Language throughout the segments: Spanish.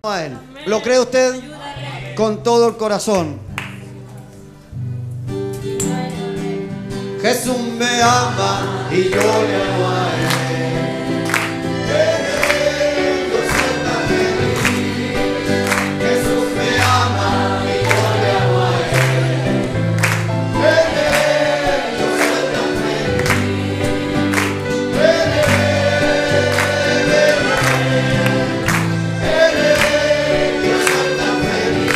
A Él. ¿Lo cree usted? Con todo el corazón. Jesús me ama y yo le amo a Él. Jesús me ama y yo le amo a Él. En Él yo soy tan feliz. En Él yo soy tan feliz.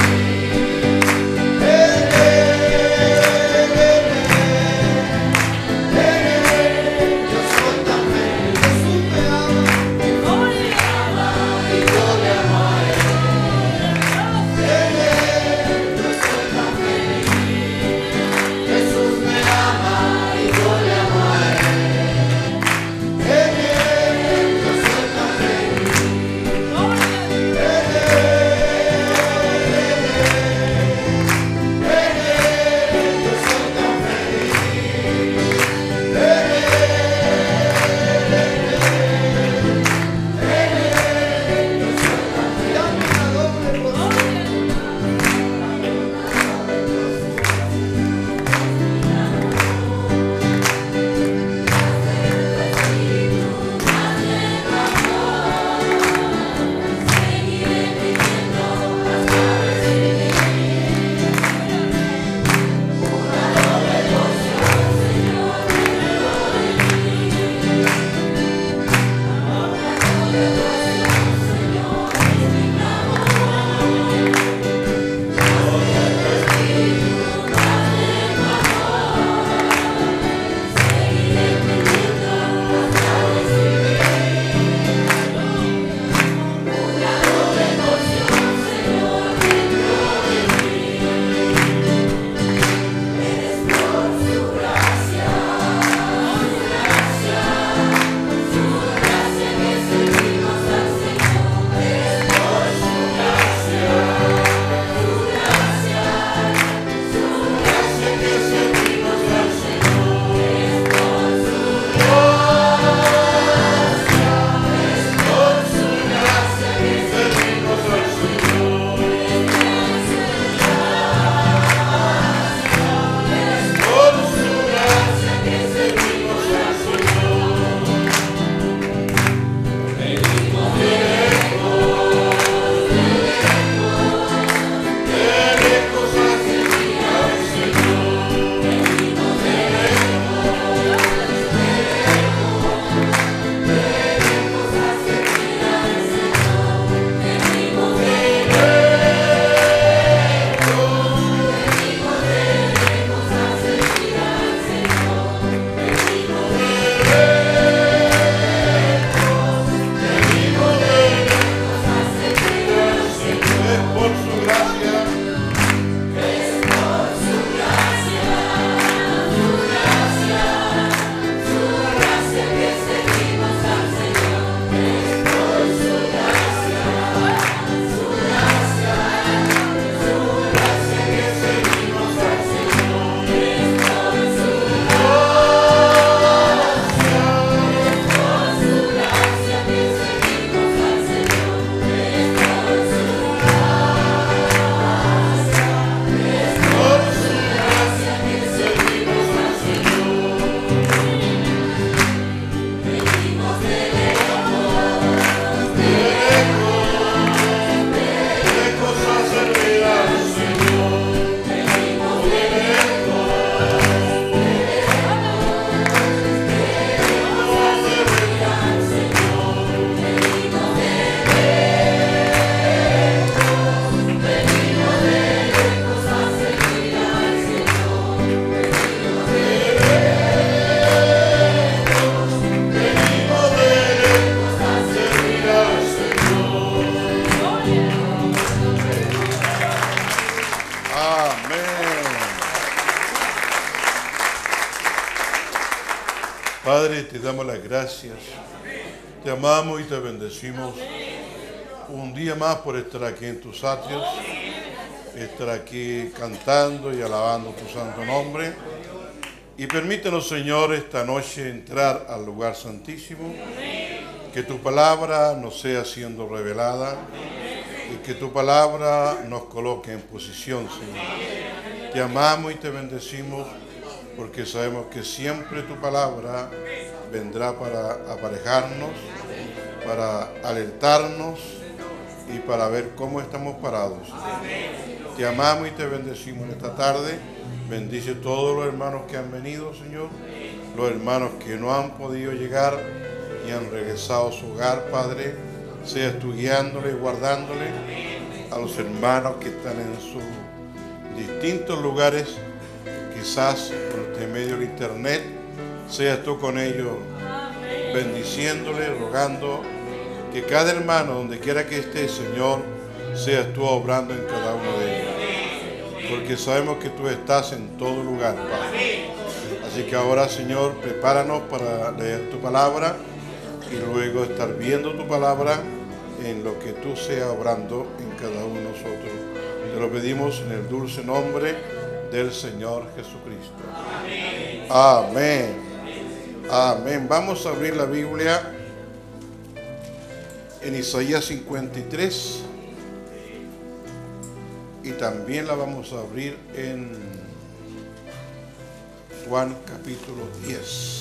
Padre, te damos las gracias, te amamos y te bendecimos un día más por estar aquí en tus atrios, estar aquí cantando y alabando tu santo nombre. Y permítenos, Señor, esta noche entrar al lugar santísimo, que tu palabra nos sea siendo revelada, y que tu palabra nos coloque en posición, Señor. Te amamos y te bendecimos porque sabemos que siempre tu palabra vendrá para aparejarnos, para alertarnos y para ver cómo estamos parados. Te amamos y te bendecimos en esta tarde. Bendice a todos los hermanos que han venido, Señor, los hermanos que no han podido llegar y han regresado a su hogar, Padre. Seas tú guiándole y guardándole a los hermanos que están en sus distintos lugares, quizás por el medio del internet. Seas tú con ellos, bendiciéndole, rogando que cada hermano, donde quiera que esté, Señor, seas tú obrando en cada uno de ellos. Porque sabemos que tú estás en todo lugar, Padre. Así que ahora, Señor, prepáranos para leer tu palabra y luego estar viendo tu palabra en lo que tú seas obrando en cada uno de nosotros. Te lo pedimos en el dulce nombre del Señor Jesucristo. Amén. Amén. Vamos a abrir la Biblia en Isaías 53 y también la vamos a abrir en Juan capítulo 10.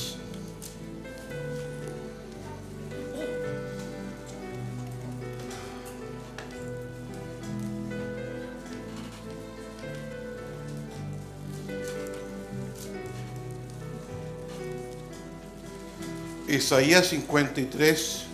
Isaías 53.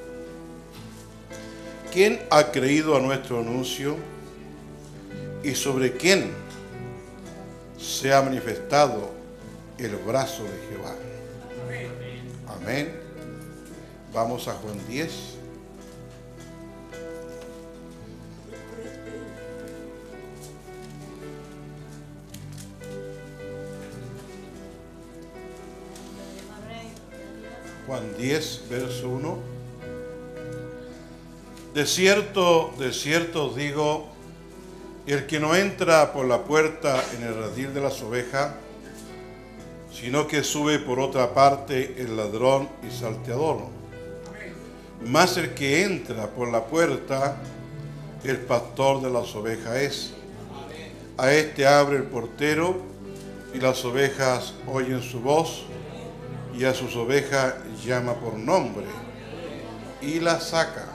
¿Quién ha creído a nuestro anuncio y sobre quién se ha manifestado el brazo de Jehová? Amén. Vamos a Juan 10. Juan 10, verso 1. De cierto os digo, el que no entra por la puerta en el redil de las ovejas, sino que sube por otra parte el ladrón y salteador. Mas el que entra por la puerta, el pastor de las ovejas es. A este abre el portero, y las ovejas oyen su voz, y a sus ovejas llama por nombre, y las saca.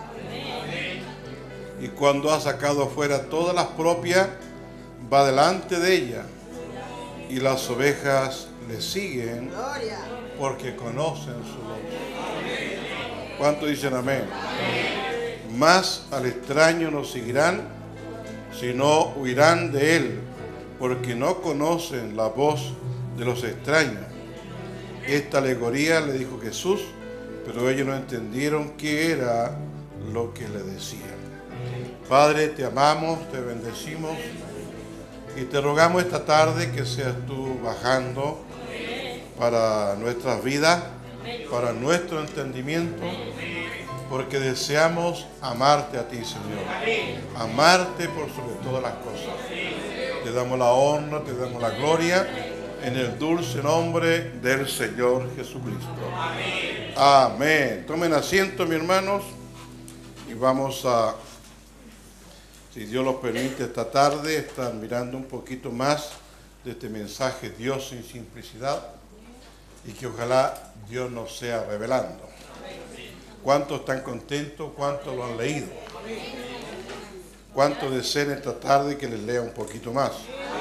Y cuando ha sacado afuera todas las propias, va delante de ella, y las ovejas le siguen porque conocen su voz. ¿Cuántos dicen amén? Mas al extraño no seguirán, sino huirán de él, porque no conocen la voz de los extraños. Esta alegoría le dijo Jesús, pero ellos no entendieron qué era lo que le decían. Padre, te amamos, te bendecimos y te rogamos esta tarde que seas tú bajando para nuestras vidas, para nuestro entendimiento, porque deseamos amarte a ti, Señor. Amarte por sobre todas las cosas. Te damos la honra, te damos la gloria en el dulce nombre del Señor Jesucristo. Amén. Tomen asiento, mis hermanos, y vamos a, si Dios lo permite, esta tarde estar mirando un poquito más de este mensaje Dios en simplicidad, y que ojalá Dios nos sea revelando. ¿Cuántos están contentos? ¿Cuántos lo han leído? ¿Cuántos desean esta tarde que les lea un poquito más?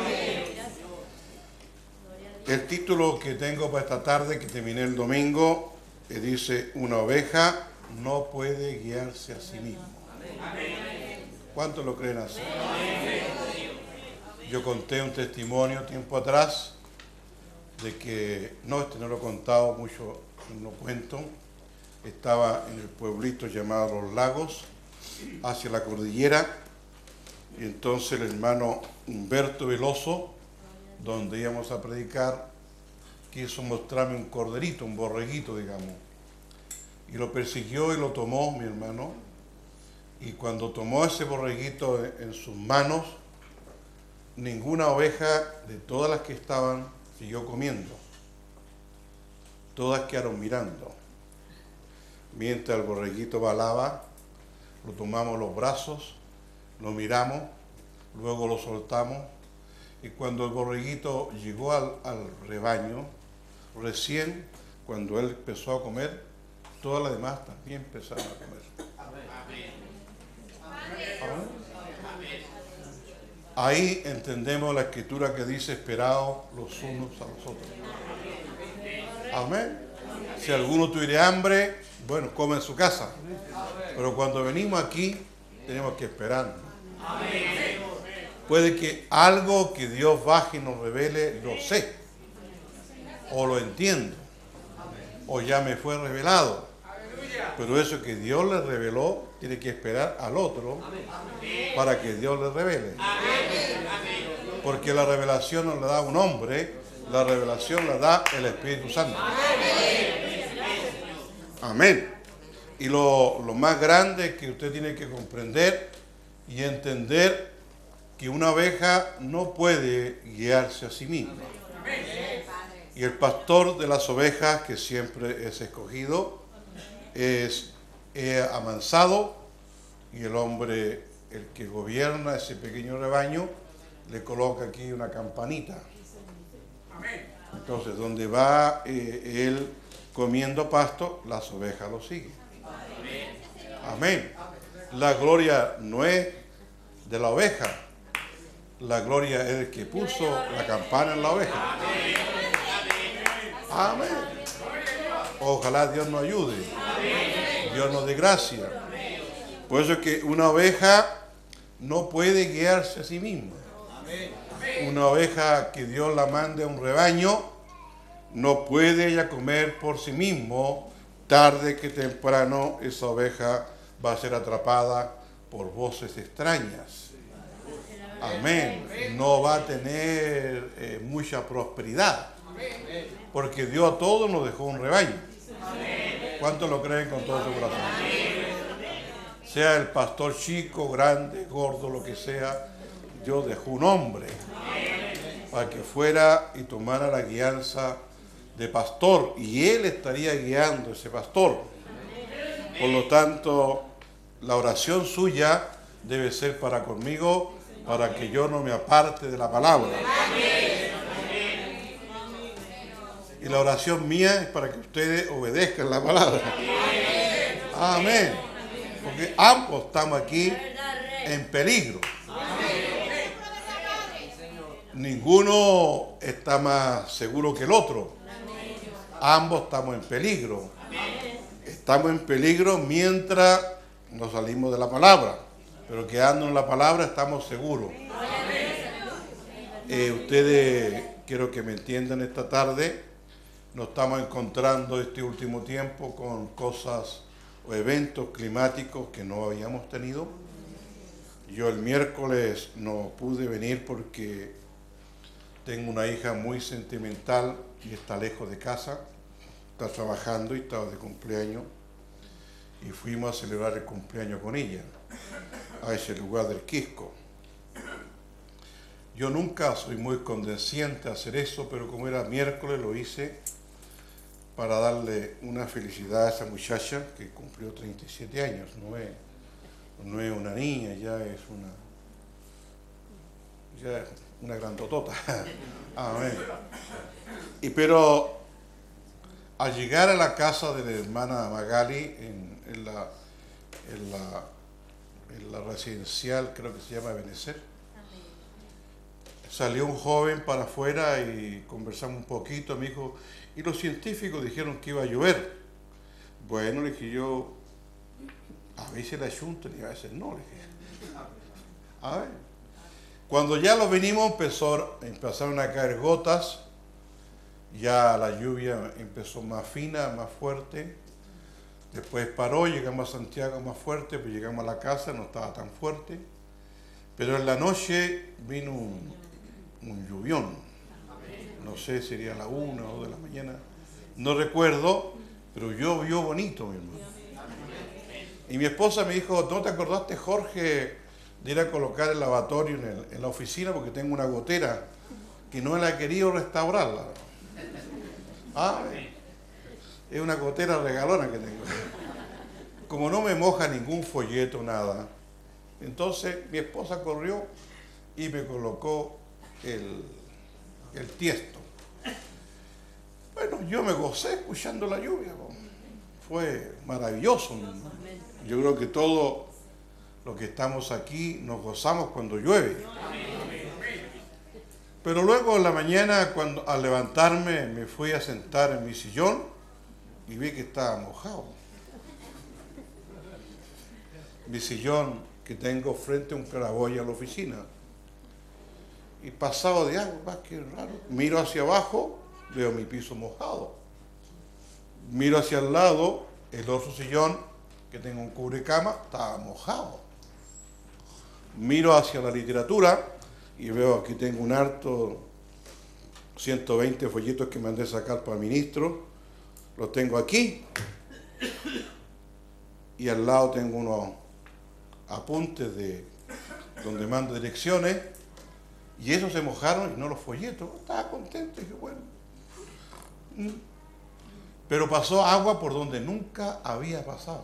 El título que tengo para esta tarde, que terminé el domingo, dice: una oveja no puede guiarse a sí misma. ¿Cuántos lo creen así? Yo conté un testimonio tiempo atrás de que, no, no lo he contado mucho, no cuento. Estaba en el pueblito llamado Los Lagos, hacia la cordillera, y entonces el hermano Humberto Veloso, donde íbamos a predicar, quiso mostrarme un corderito, un borreguito, digamos, y lo persiguió y lo tomó mi hermano, y cuando tomó ese borreguito en sus manos, ninguna oveja de todas las que estaban siguió comiendo, todas quedaron mirando. Mientras el borreguito balaba, lo tomamos los brazos lo miramos, luego lo soltamos, y cuando el borreguito llegó al rebaño, recién cuando él empezó a comer, todas las demás también empezaron a comer. Amén. Ahí entendemos la escritura que dice: esperaos los unos a los otros. Amén. Si alguno tuviera hambre, bueno, come en su casa. Pero cuando venimos aquí, tenemos que esperarnos. Puede que algo que Dios baje y nos revele, lo sé, o lo entiendo, o ya me fue revelado. Pero eso que Dios le reveló, tiene que esperar al otro para que Dios le revele. Porque la revelación no la da un hombre, la revelación la da el Espíritu Santo. Amén. Y lo más grande es que usted tiene que comprender y entender que una oveja no puede guiarse a sí misma. Y el pastor de las ovejas, que siempre es escogido, es amansado, y el hombre, el que gobierna ese pequeño rebaño, le coloca aquí una campanita. Entonces, donde va él comiendo pasto, las ovejas lo siguen. Amén. La gloria no es de la oveja, la gloria es el que puso la campana en la oveja. Amén. Ojalá Dios nos ayude, Dios nos dé gracia. Por eso es que una oveja no puede guiarse a sí misma. Una oveja que Dios la mande a un rebaño, no puede ella comer por sí mismo. Tarde que temprano esa oveja va a ser atrapada por voces extrañas. Amén. No va a tener mucha prosperidad, porque Dios a todos nos dejó un rebaño. ¿Cuántos lo creen con todo su corazón? Sea el pastor chico, grande, gordo, lo que sea, Dios dejó un hombre para que fuera y tomara la guianza de pastor, y él estaría guiando a ese pastor. Por lo tanto, la oración suya debe ser para conmigo, para que yo no me aparte de la palabra. Y la oración mía es para que ustedes obedezcan la palabra. Amén. Porque ambos estamos aquí en peligro. Ninguno está más seguro que el otro. Ambos estamos en peligro. Estamos en peligro mientras nos salimos de la palabra. Pero quedando en la palabra estamos seguros. Ustedes, quiero que me entiendan esta tarde, nos estamos encontrando este último tiempo con cosas o eventos climáticos que no habíamos tenido. Yo el miércoles no pude venir porque tengo una hija muy sentimental y está lejos de casa, está trabajando y estaba de cumpleaños, y fuimos a celebrar el cumpleaños con ella a ese lugar del Quisco. Yo nunca soy muy condesciente a hacer eso, pero como era miércoles lo hice para darle una felicidad a esa muchacha que cumplió 37 años. No es una niña, ya es una grandotota. Amén. Pero al llegar a la casa de la hermana Magali en la residencial, creo que se llama Benecer, salió un joven para afuera y conversamos un poquito. Me dijo, y los científicos dijeron que iba a llover. Bueno, le dije yo, a veces la ayuntan y a veces no. Le dije, a ver. Cuando ya lo venimos empezaron a caer gotas, ya la lluvia empezó más fina, más fuerte. Después paró, llegamos a Santiago más fuerte, pues llegamos a la casa, no estaba tan fuerte. Pero en la noche vino un lluvión. No sé, sería a la 1 o 2 de la mañana. No recuerdo, pero llovió bonito, mi hermano. Y mi esposa me dijo, ¿no te acordaste, Jorge, de ir a colocar el lavatorio en la oficina? Porque tengo una gotera que no la he querido restaurarla. Ah, es una gotera regalona que tengo. Como no me moja ningún folleto, nada, Entonces mi esposa corrió y me colocó el tiesto. Bueno, yo me gocé escuchando la lluvia. Fue maravilloso. Yo creo que todos los que estamos aquí nos gozamos cuando llueve. Pero luego en la mañana, al levantarme, me fui a sentar en mi sillón y vi que estaba mojado. Mi sillón que tengo frente a un claraboya en la oficina. Y pasado de agua, qué raro. Miro hacia abajo, veo mi piso mojado. Miro hacia el lado, el otro sillón, que tengo un cubrecama, estaba mojado. Miro hacia la literatura y veo aquí tengo un harto 120 folletos que mandé sacar para el ministro. Los tengo aquí. Y al lado tengo unos apuntes de donde mando direcciones. Y esos se mojaron y no los folletos. Estaba contento y dije, bueno. Pero pasó agua por donde nunca había pasado.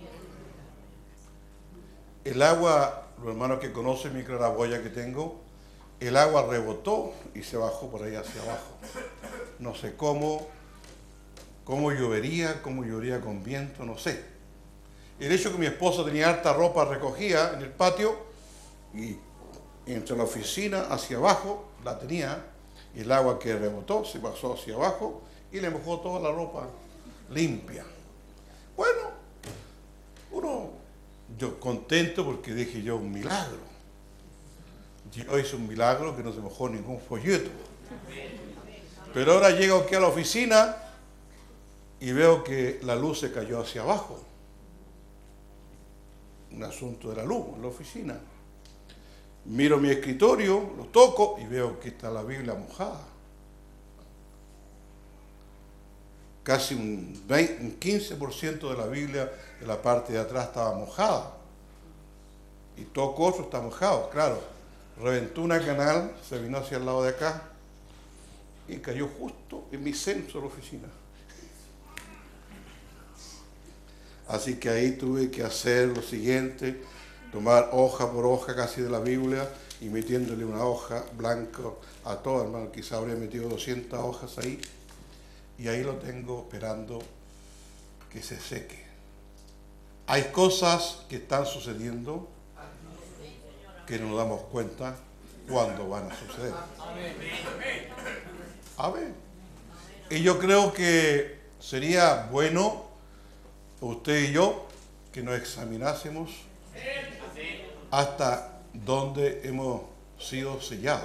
El agua, los hermanos que conocen mi claraboya que tengo, el agua rebotó y se bajó por ahí hacia abajo. No sé cómo llovería con viento, no sé. El hecho que mi esposa tenía harta ropa recogida en el patio y entre la oficina hacia abajo la tenía, y el agua que rebotó se pasó hacia abajo y le mojó toda la ropa limpia. Bueno, yo contento porque dije yo, un milagro. Yo hice un milagro que no se mojó ningún folleto. Pero ahora llego aquí a la oficina y veo que la luz se cayó hacia abajo. Un asunto de la luz en la oficina. Miro mi escritorio, lo toco y veo que está la Biblia mojada. Casi un 15% de la Biblia de la parte de atrás estaba mojada. Y toco otro, está mojado. Claro, reventó una canal, se vino hacia el lado de acá y cayó justo en mi centro de la oficina. Así que ahí tuve que hacer lo siguiente, tomar hoja por hoja casi de la Biblia y metiéndole una hoja blanca a todo, hermano. Quizá habría metido 200 hojas ahí y ahí lo tengo esperando que se seque. Hay cosas que están sucediendo que no nos damos cuenta cuándo van a suceder. Amén. Y yo creo que sería bueno usted y yo que nos examinásemos hasta dónde hemos sido sellados.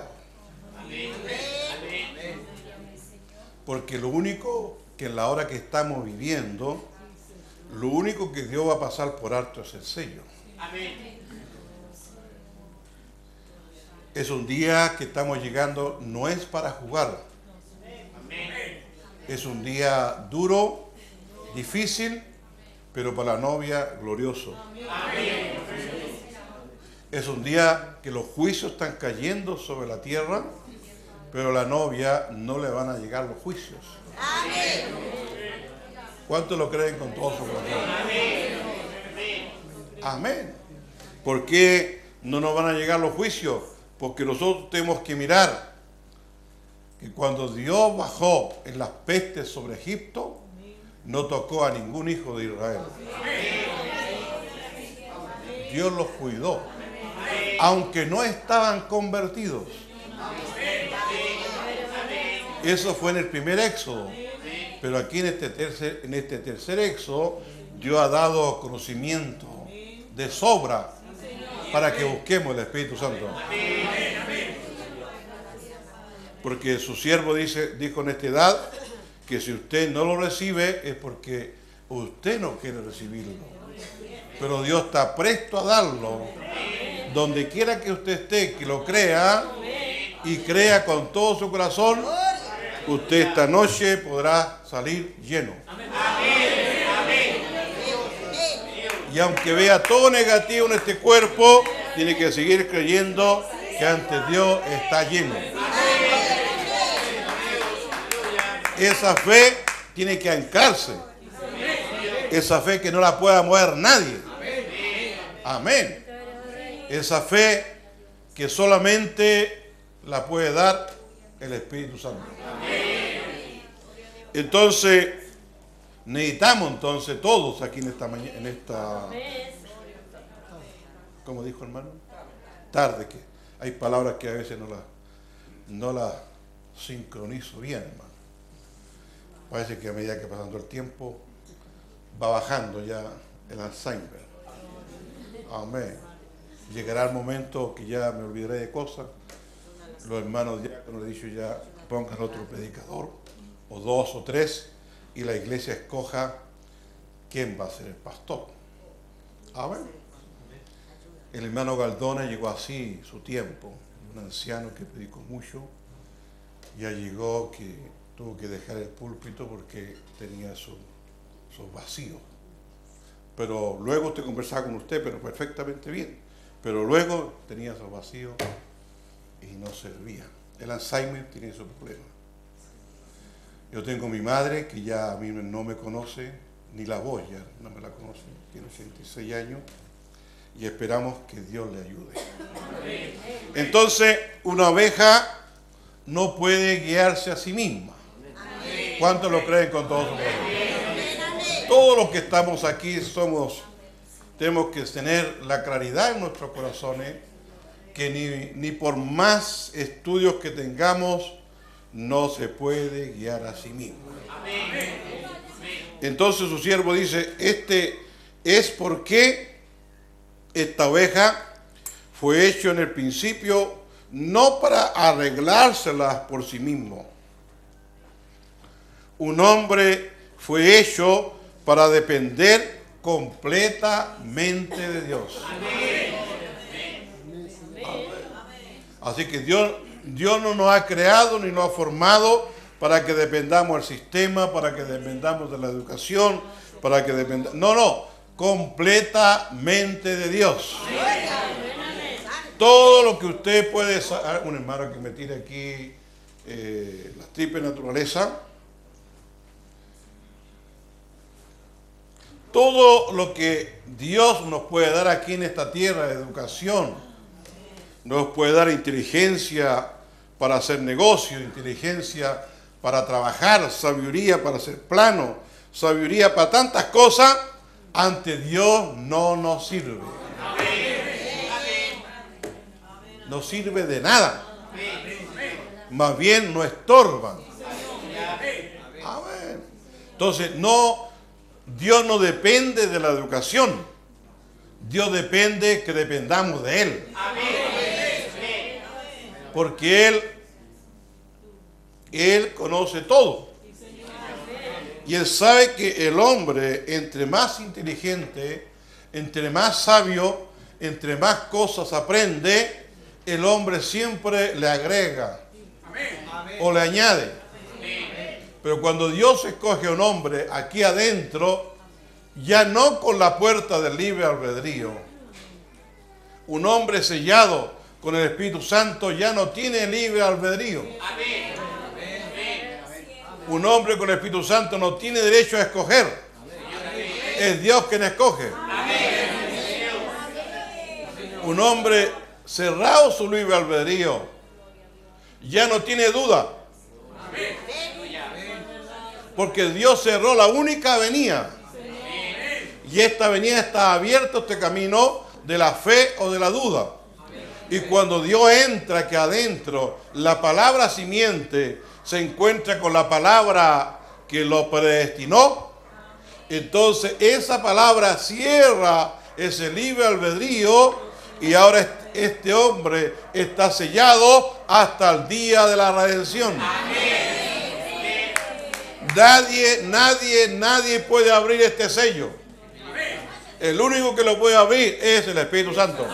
Porque lo único que en la hora que estamos viviendo, lo único que Dios va a pasar por alto es el sello. Es un día que estamos llegando, no es para jugar. Es un día duro, difícil, pero para la novia glorioso. Es un día que los juicios están cayendo sobre la tierra, pero a la novia no le van a llegar los juicios. ¿Cuántos lo creen con todo su corazón? Amén. ¿Por qué no nos van a llegar los juicios? Porque nosotros tenemos que mirar que cuando Dios bajó en las pestes sobre Egipto, no tocó a ningún hijo de Israel. Dios los cuidó, aunque no estaban convertidos. Eso fue en el primer éxodo, pero aquí en este tercer éxodo, Dios ha dado conocimiento de sobra para que busquemos el Espíritu Santo. Porque su siervo dijo en esta edad que si usted no lo recibe es porque usted no quiere recibirlo. Pero Dios está presto a darlo. Donde quiera que usted esté, que lo crea y crea con todo su corazón, usted esta noche podrá salir lleno. Y aunque vea todo negativo en este cuerpo, tiene que seguir creyendo que ante Dios está lleno. Esa fe tiene que anclarse. Esa fe que no la pueda mover nadie. Amén. Esa fe que solamente la puede dar el Espíritu Santo. Entonces, necesitamos todos aquí en esta mañana, ¿cómo dijo hermano? Tarde, que hay palabras que a veces no las sincronizo bien, hermano. Parece que a medida que pasando el tiempo va bajando ya el Alzheimer. Amén. Llegará el momento que ya me olvidaré de cosas. Los hermanos diáconos le he dicho ya, pongan otro predicador, o 2 o 3, y la iglesia escoja quién va a ser el pastor. Amén. El hermano Galdona llegó así su tiempo, un anciano que predicó mucho, ya llegó que tuvo que dejar el púlpito porque tenía sus vacíos. Pero luego usted conversaba con usted, pero perfectamente bien. Pero luego tenía esos vacíos y no servía. El Alzheimer tiene su problema. Yo tengo mi madre que ya a mí no me conoce, ni la voz ya no me la conoce, tiene 86 años y esperamos que Dios le ayude. Entonces, una oveja no puede guiarse a sí misma. ¿Cuántos lo creen con todo su corazón? Todos los que estamos aquí tenemos que tener la claridad en nuestros corazones que ni por más estudios que tengamos no se puede guiar a sí mismo. Entonces su siervo dice, es porque esta oveja fue hecho en el principio no para arreglárselas por sí mismo. Un hombre fue hecho para depender completamente de Dios. Así que Dios no nos ha creado ni nos ha formado para que dependamos del sistema, para que dependamos de la educación, para que dependamos... No, completamente de Dios. Todo lo que usted puede... Un hermano que me tire aquí la triple naturaleza. Todo lo que Dios nos puede dar aquí en esta tierra, de educación, nos puede dar inteligencia para hacer negocio, inteligencia para trabajar, sabiduría para hacer plano, sabiduría para tantas cosas, ante Dios no nos sirve. No sirve de nada. Más bien nos estorban. Amén. Entonces, Dios no depende de la educación. Dios depende que dependamos de Él. Porque Él conoce todo. Y Él sabe que el hombre, entre más inteligente, entre más sabio, entre más cosas aprende, el hombre siempre le agrega o le añade. Pero cuando Dios escoge a un hombre aquí adentro, ya no con la puerta del libre albedrío, un hombre sellado con el Espíritu Santo ya no tiene libre albedrío. Un hombre con el Espíritu Santo no tiene derecho a escoger. Es Dios quien escoge. Un hombre cerrado su libre albedrío ya no tiene duda. Porque Dios cerró la única avenida. Y esta avenida está abierta, este camino de la fe o de la duda. Y cuando Dios entra aquí adentro, la palabra simiente se encuentra con la palabra que lo predestinó. Entonces esa palabra cierra ese libre albedrío y ahora este hombre está sellado hasta el día de la redención. Nadie puede abrir este sello. El único que lo puede abrir es el Espíritu Santo.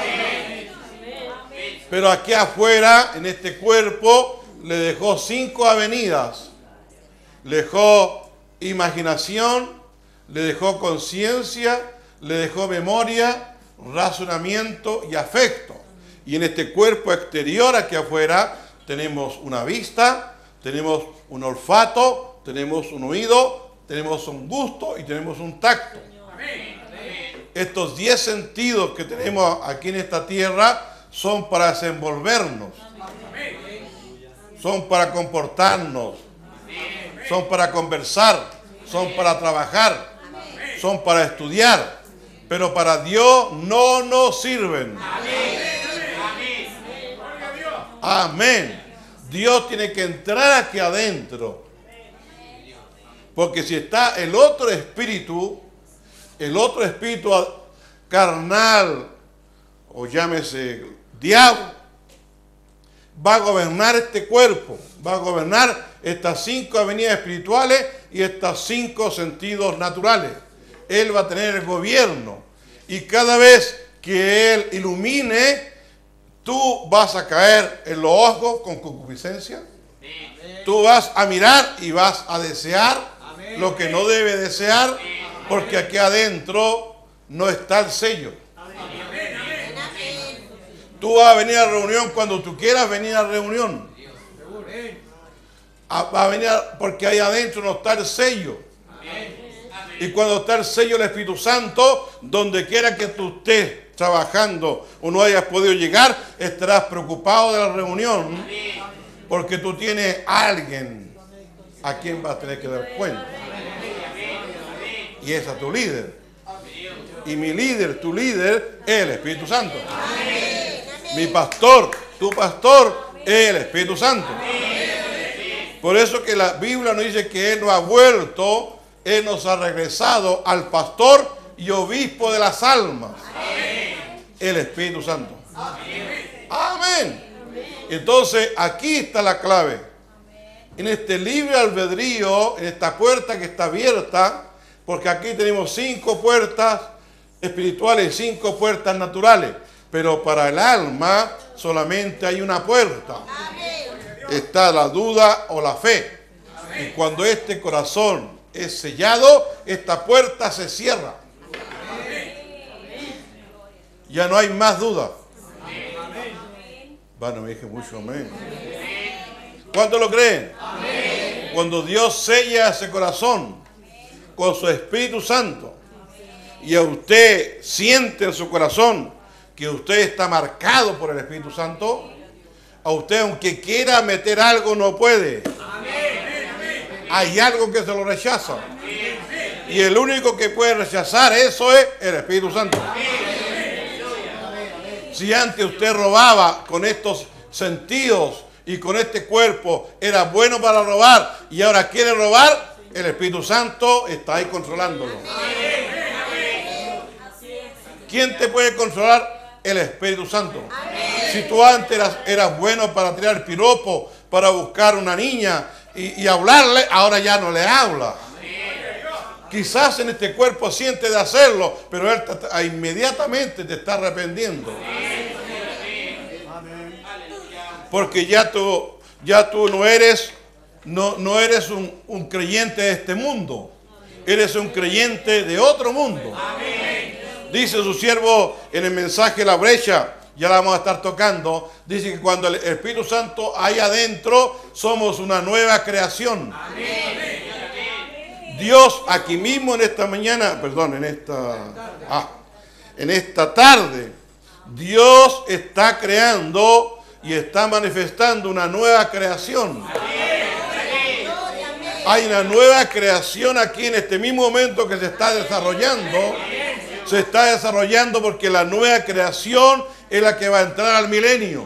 Pero aquí afuera, en este cuerpo, le dejó 5 avenidas. Le dejó imaginación, le dejó conciencia, le dejó memoria, razonamiento y afecto. Y en este cuerpo exterior, aquí afuera, tenemos una vista, tenemos un olfato, tenemos un oído, tenemos un gusto y tenemos un tacto. estos 10 sentidos que tenemos aquí en esta tierra son para desenvolvernos, son para comportarnos, son para conversar, son para trabajar, son para estudiar, pero para Dios no nos sirven. Amén. Dios tiene que entrar aquí adentro, porque si está el otro espíritu carnal, o llámese diablo, va a gobernar este cuerpo, va a gobernar estas 5 avenidas espirituales y estos 5 sentidos naturales. Él va a tener el gobierno, y cada vez que Él ilumine, tú vas a caer en los ojos con concupiscencia. Tú vas a mirar y vas a desear lo que no debe desear, porque aquí adentro no está el sello. Tú vas a venir a la reunión cuando tú quieras venir a la reunión. Va a venir porque ahí adentro no está el sello. Y cuando está el sello del Espíritu Santo, donde quiera que tú estés trabajando o no hayas podido llegar, estarás preocupado de la reunión, porque tú tienes a alguien a quien vas a tener que dar cuenta. Y es a tu líder. Y mi líder, tu líder, es el Espíritu Santo. Mi pastor, tu pastor, es el Espíritu Santo. Por eso que la Biblia nos dice que Él nos ha vuelto, Él nos ha regresado al pastor y obispo de las almas. El Espíritu Santo. Amén. Entonces aquí está la clave. En este libre albedrío, en esta puerta que está abierta, porque aquí tenemos 5 puertas espirituales, 5 puertas naturales, pero para el alma solamente hay una puerta. Está la duda o la fe. Y cuando este corazón es sellado, esta puerta se cierra. Ya no hay más duda. Bueno, me dije mucho amén. ¿Cuántos lo creen? Cuando Dios sella ese corazón con su Espíritu Santo, y a usted siente en su corazón que usted está marcado por el Espíritu Santo, a usted, aunque quiera meter algo, no puede. Hay algo que se lo rechaza. Y el único que puede rechazar eso es el Espíritu Santo. Si antes usted robaba con estos sentidos y con este cuerpo, era bueno para robar, y ahora quiere robar, el Espíritu Santo está ahí controlándolo. ¿Quién te puede controlar? El Espíritu Santo. Si tú antes eras bueno para tirar piropo, para buscar una niña y hablarle, ahora ya no le habla. Quizás en este cuerpo siente de hacerlo, pero él inmediatamente te está arrepentiendo. Porque ya tú no eres un creyente de este mundo. Eres un creyente de otro mundo. Dice su siervo en el mensaje La Brecha, ya la vamos a estar tocando, dice que cuando el Espíritu Santo hay adentro, somos una nueva creación. Dios aquí mismo en esta mañana, en esta tarde, Dios está creando y está manifestando una nueva creación. Hay una nueva creación aquí en este mismo momento que se está desarrollando. Se está desarrollando porque la nueva creación es la que va a entrar al milenio.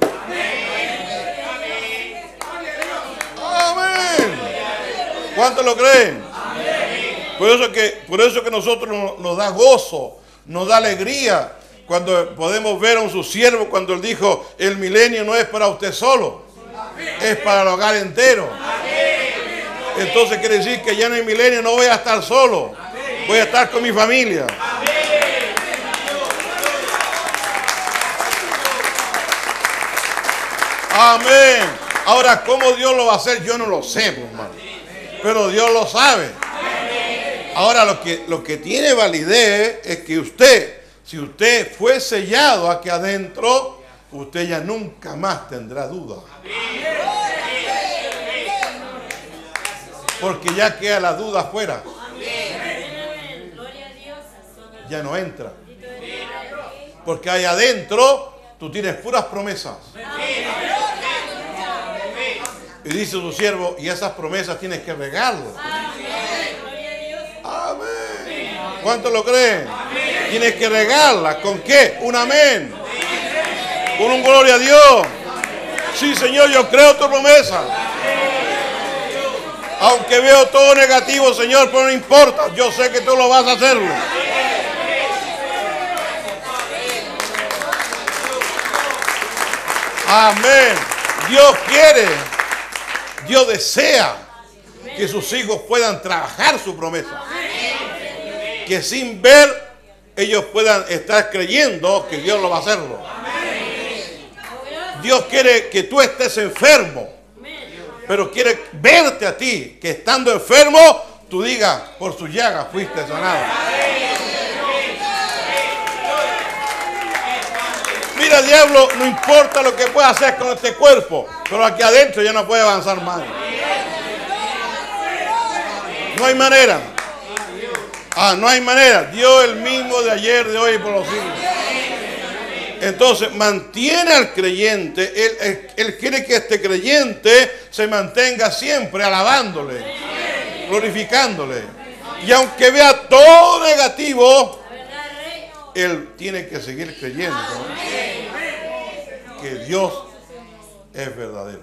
Amén. ¿Cuántos lo creen? Por eso que nosotros nos da gozo, nos da alegría cuando podemos ver a su siervo cuando él dijo, el milenio no es para usted solo, es para el hogar entero. Entonces quiere decir que ya en el milenio no voy a estar solo, voy a estar con mi familia. Amén. Ahora, ¿cómo Dios lo va a hacer? Yo no lo sé, hermano. Pero Dios lo sabe. Ahora, lo que tiene validez es que usted, si usted fue sellado aquí adentro, usted ya nunca más tendrá duda. Porque ya queda la duda afuera. Ya no entra. Porque ahí adentro tú tienes puras promesas. Y dice su siervo, y esas promesas tienes que regarlas. Amén. ¿Cuántos lo creen? Tienes que regarlas. ¿Con qué? Un amén. Con un gloria a Dios. Sí, Señor, yo creo tu promesa. Aunque veo todo negativo, Señor, pero no importa. Yo sé que tú lo vas a hacerlo. Amén. Dios quiere, Dios desea que sus hijos puedan trabajar su promesa. Que sin ver ellos puedan estar creyendo que Dios lo va a hacerlo. Dios quiere que tú estés enfermo, pero quiere verte a ti, que estando enfermo, tú digas, por su llaga fuiste sanado. Mira, diablo, no importa lo que pueda hacer con este cuerpo, pero aquí adentro ya no puede avanzar más. No hay manera. No hay manera. Dios el mismo de ayer, de hoy y por los siglos. Entonces, mantiene al creyente. Él quiere que este creyente se mantenga siempre alabándole, glorificándole. Y aunque vea todo negativo, él tiene que seguir creyendo que Dios es verdadero.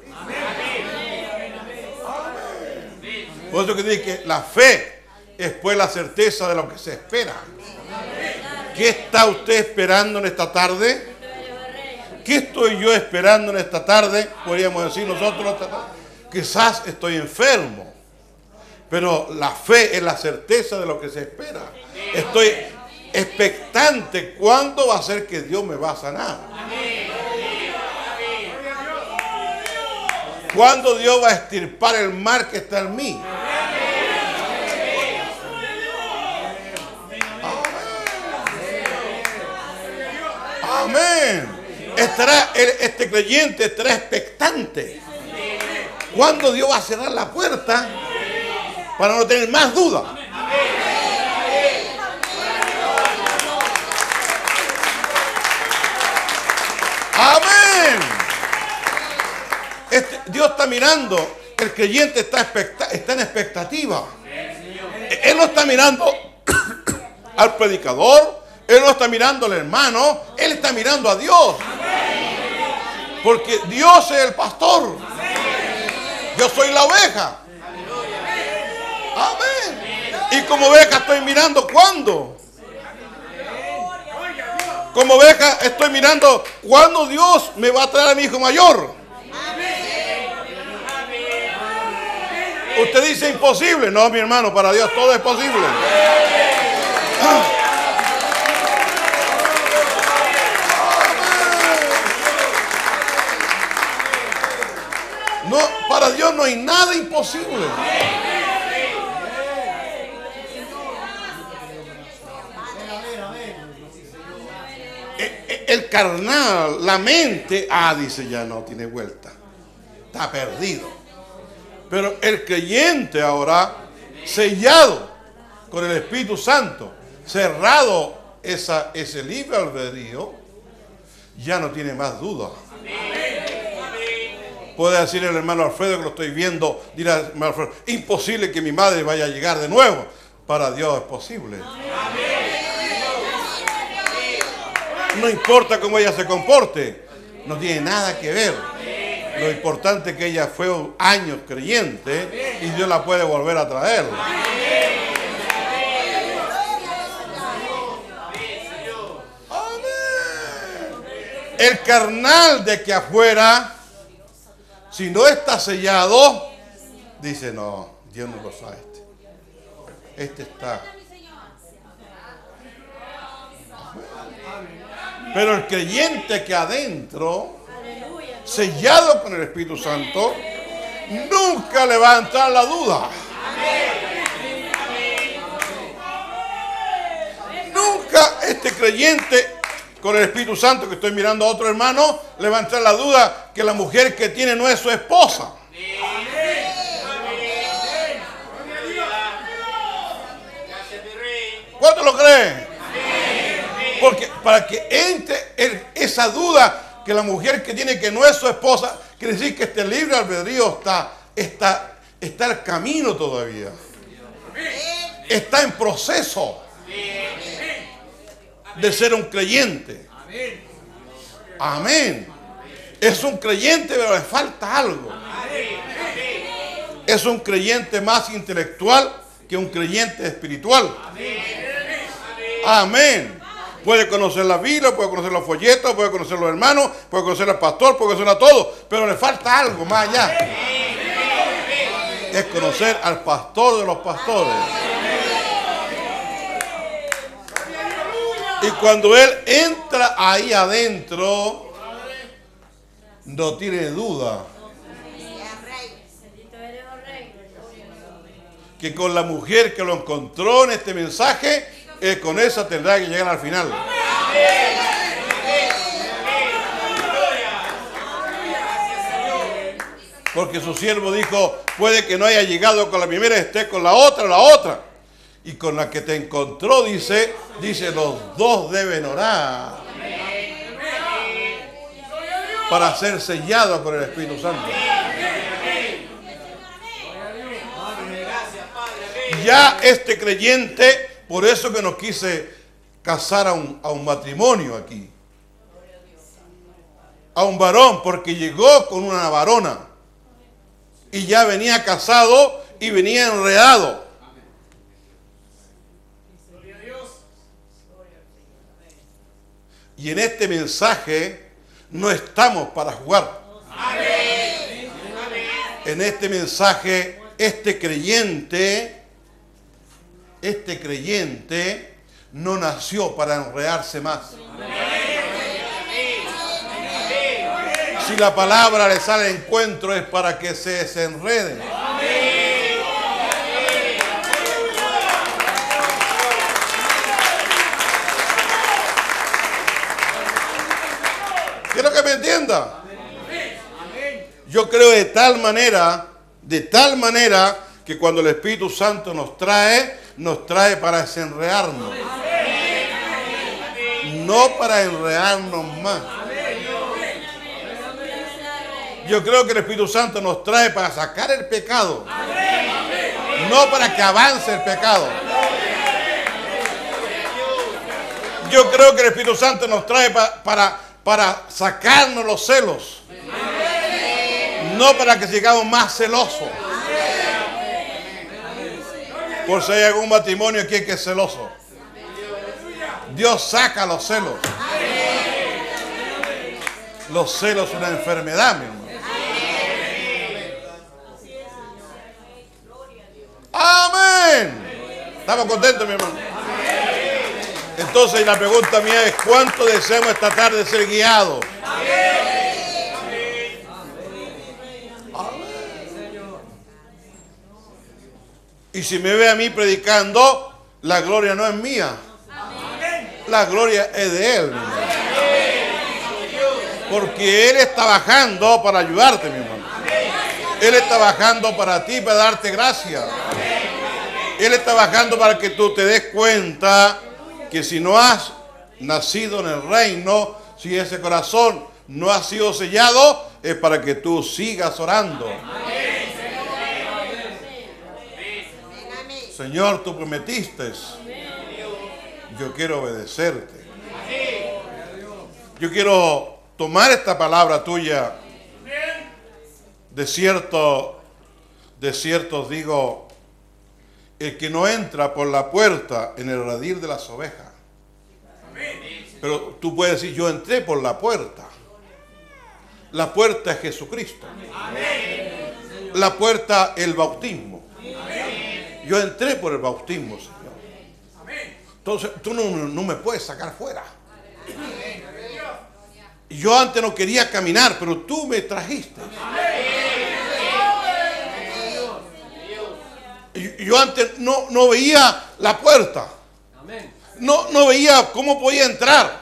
Por eso que dice que la fe es pues la certeza de lo que se espera. ¿Qué está usted esperando en esta tarde? ¿Qué estoy yo esperando en esta tarde? Podríamos decir nosotros esta tarde. Quizás estoy enfermo, pero la fe es la certeza de lo que se espera. Estoy expectante. ¿Cuándo va a ser que Dios me va a sanar? ¿Cuándo Dios va a extirpar el mal que está en mí? Amén. Este creyente estará expectante. ¿Cuándo Dios va a cerrar la puerta para no tener más duda? Amén. Dios está mirando. El creyente está en expectativa. Él no está mirando al predicador. Él no está mirando al hermano. Él está mirando a Dios. Porque Dios es el pastor. Yo soy la oveja. Amén. Y como oveja estoy mirando ¿cuándo? Como oveja estoy mirando ¿cuándo Dios me va a traer a mi hijo mayor? Usted dice imposible. No, mi hermano, para Dios todo es posible. No, para Dios no hay nada imposible. El carnal, la mente, dice ya no tiene vuelta. Está perdido. Pero el creyente ahora, sellado con el Espíritu Santo, cerrado ese libre albedrío, ya no tiene más duda. Puede decir el hermano Alfredo que lo estoy viendo, dirá hermano Alfredo, imposible que mi madre vaya a llegar de nuevo. Para Dios es posible. No importa cómo ella se comporte, no tiene nada que ver. Lo importante es que ella fue años creyente y Dios la puede volver a traer. Amén. El carnal de que afuera, si no está sellado, dice no, Dios no lo sabe. Este está. Pero el creyente que adentro, sellado con el Espíritu Santo, nunca le va a entrar la duda. Nunca este creyente con el Espíritu Santo, que estoy mirando a otro hermano, le va a entrar la duda que la mujer que tiene no es su esposa. ¿Cuánto lo creen? Porque para que entre esa duda que la mujer que tiene que no es su esposa, quiere decir que este libre albedrío está el camino todavía. Está en proceso de ser un creyente. Amén. Es un creyente, pero le falta algo. Es un creyente más intelectual que un creyente espiritual. Amén. Puede conocer la Biblia, puede conocer los folletos, puede conocer los hermanos, puede conocer al pastor, puede conocer a todos, pero le falta algo más allá. Es conocer al pastor de los pastores. Y cuando él entra ahí adentro, no tiene duda que con la mujer que lo encontró en este mensaje, con esa tendrá que llegar al final. Porque su siervo dijo, puede que no haya llegado con la primera, esté con la otra. Y con la que te encontró, dice, los dos deben orar para ser sellados con el Espíritu Santo. Ya este creyente, por eso que nos quise casar a un matrimonio aquí. A un varón, porque llegó con una varona. Y ya venía casado y venía enredado. Y en este mensaje no estamos para jugar. En este mensaje, este creyente no nació para enredarse más. Si la palabra le sale al encuentro es para que se desenrede. Quiero que me entienda. Yo creo de tal manera que cuando el Espíritu Santo nos trae para desenredarnos. No para enredarnos más. Yo creo que el Espíritu Santo nos trae para sacar el pecado. No para que avance el pecado. Yo creo que el Espíritu Santo nos trae para sacarnos los celos. No para que sigamos más celosos. Por si hay algún matrimonio aquí que es celoso. Dios saca los celos. Los celos son una enfermedad, mi hermano. Amén. ¿Estamos contentos, mi hermano? Entonces la pregunta mía es, ¿cuánto deseamos esta tarde ser guiados? Y si me ve a mí predicando, la gloria no es mía. La gloria es de Él, mi hermano. Porque Él está bajando para ayudarte, mi hermano. Él está bajando para ti, para darte gracia. Él está bajando para que tú te des cuenta que si no has nacido en el reino, si ese corazón no ha sido sellado, es para que tú sigas orando. Señor, tú prometiste. Yo quiero obedecerte. Yo quiero tomar esta palabra tuya. De cierto digo, el que no entra por la puerta en el redil de las ovejas. Pero tú puedes decir, yo entré por la puerta. La puerta es Jesucristo. La puerta es el bautismo. Yo entré por el bautismo, Señor. Entonces tú no me puedes sacar fuera. Yo antes no quería caminar, pero tú me trajiste. Yo antes no veía la puerta. No veía cómo podía entrar.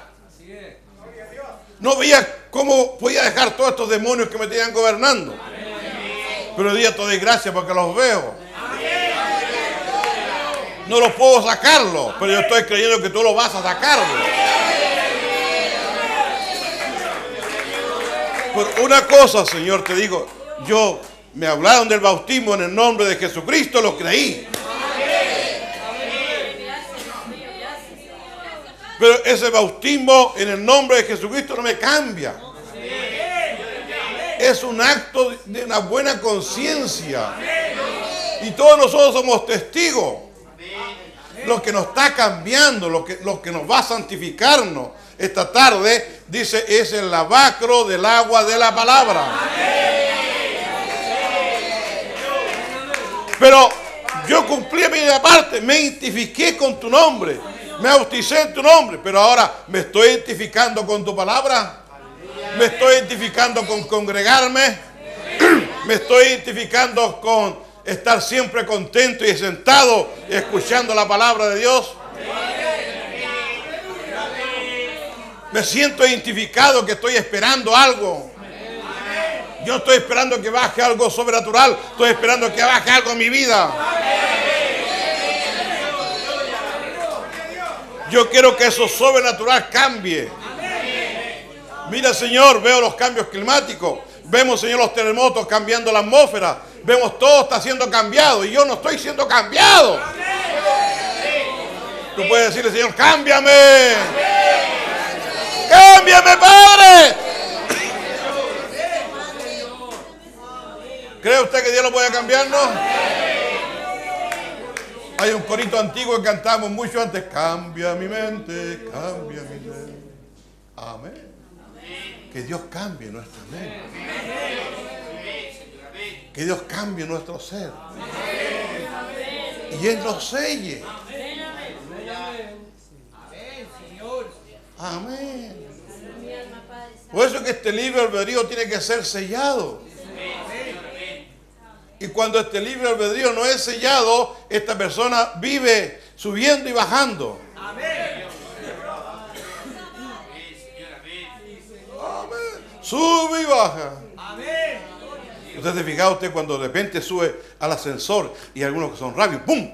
No veía cómo podía dejar todos estos demonios que me tenían gobernando. Pero hoy día te doy gracias porque los veo. No los puedo sacarlo, pero yo estoy creyendo que tú lo vas a sacarlo. Por una cosa, Señor, te digo, me hablaron del bautismo en el nombre de Jesucristo, lo creí. Pero ese bautismo en el nombre de Jesucristo no me cambia. Es un acto de una buena conciencia. Y todos nosotros somos testigos. Lo que nos está cambiando, lo que nos va a santificarnos esta tarde, dice, es el lavacro del agua de la palabra. Pero yo cumplí mi parte, me identifiqué con tu nombre, me bauticé en tu nombre, pero ahora me estoy identificando con tu palabra, me estoy identificando con congregarme, me estoy identificando con estar siempre contento y sentado escuchando la palabra de Dios. Me siento identificado que estoy esperando algo. Yo estoy esperando que baje algo sobrenatural. Estoy esperando que baje algo en mi vida. Yo quiero que eso sobrenatural cambie. Mira, Señor, veo los cambios climáticos. Vemos, Señor, los terremotos cambiando la atmósfera. Vemos todo está siendo cambiado y yo no estoy siendo cambiado. Tú puedes decirle, Señor, cámbiame. Cámbiame, Padre. ¿Cree usted que Dios lo puede cambiarnos? Hay un corito antiguo que cantamos mucho antes. Cambia mi mente, cambia mi mente. Amén. Que Dios cambie nuestra mente. Que Dios cambie nuestro ser. Y Él nos selle. Amén. Por eso que este libre albedrío tiene que ser sellado. Y cuando este libre albedrío no es sellado, esta persona vive subiendo y bajando. Amén. Sube y baja. Amén. Usted se fija usted cuando de repente sube al ascensor y algunos que son rápidos, ¡pum!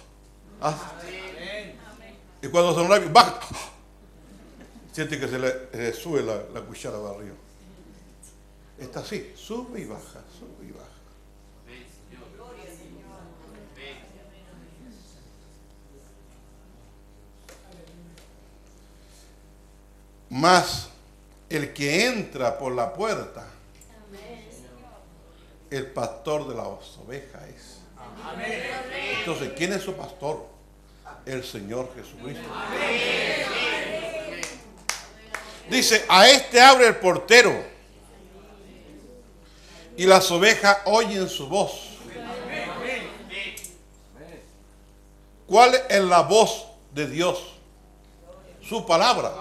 Y cuando son rápidos, baja. Siente que se le sube la cuchara para arriba. Está así, sube y baja, sube y baja. Más el que entra por la puerta, el pastor de las ovejas es. Entonces, ¿quién es su pastor? El Señor Jesucristo. Dice, a este abre el portero y las ovejas oyen su voz. ¿Cuál es la voz de Dios? Su palabra.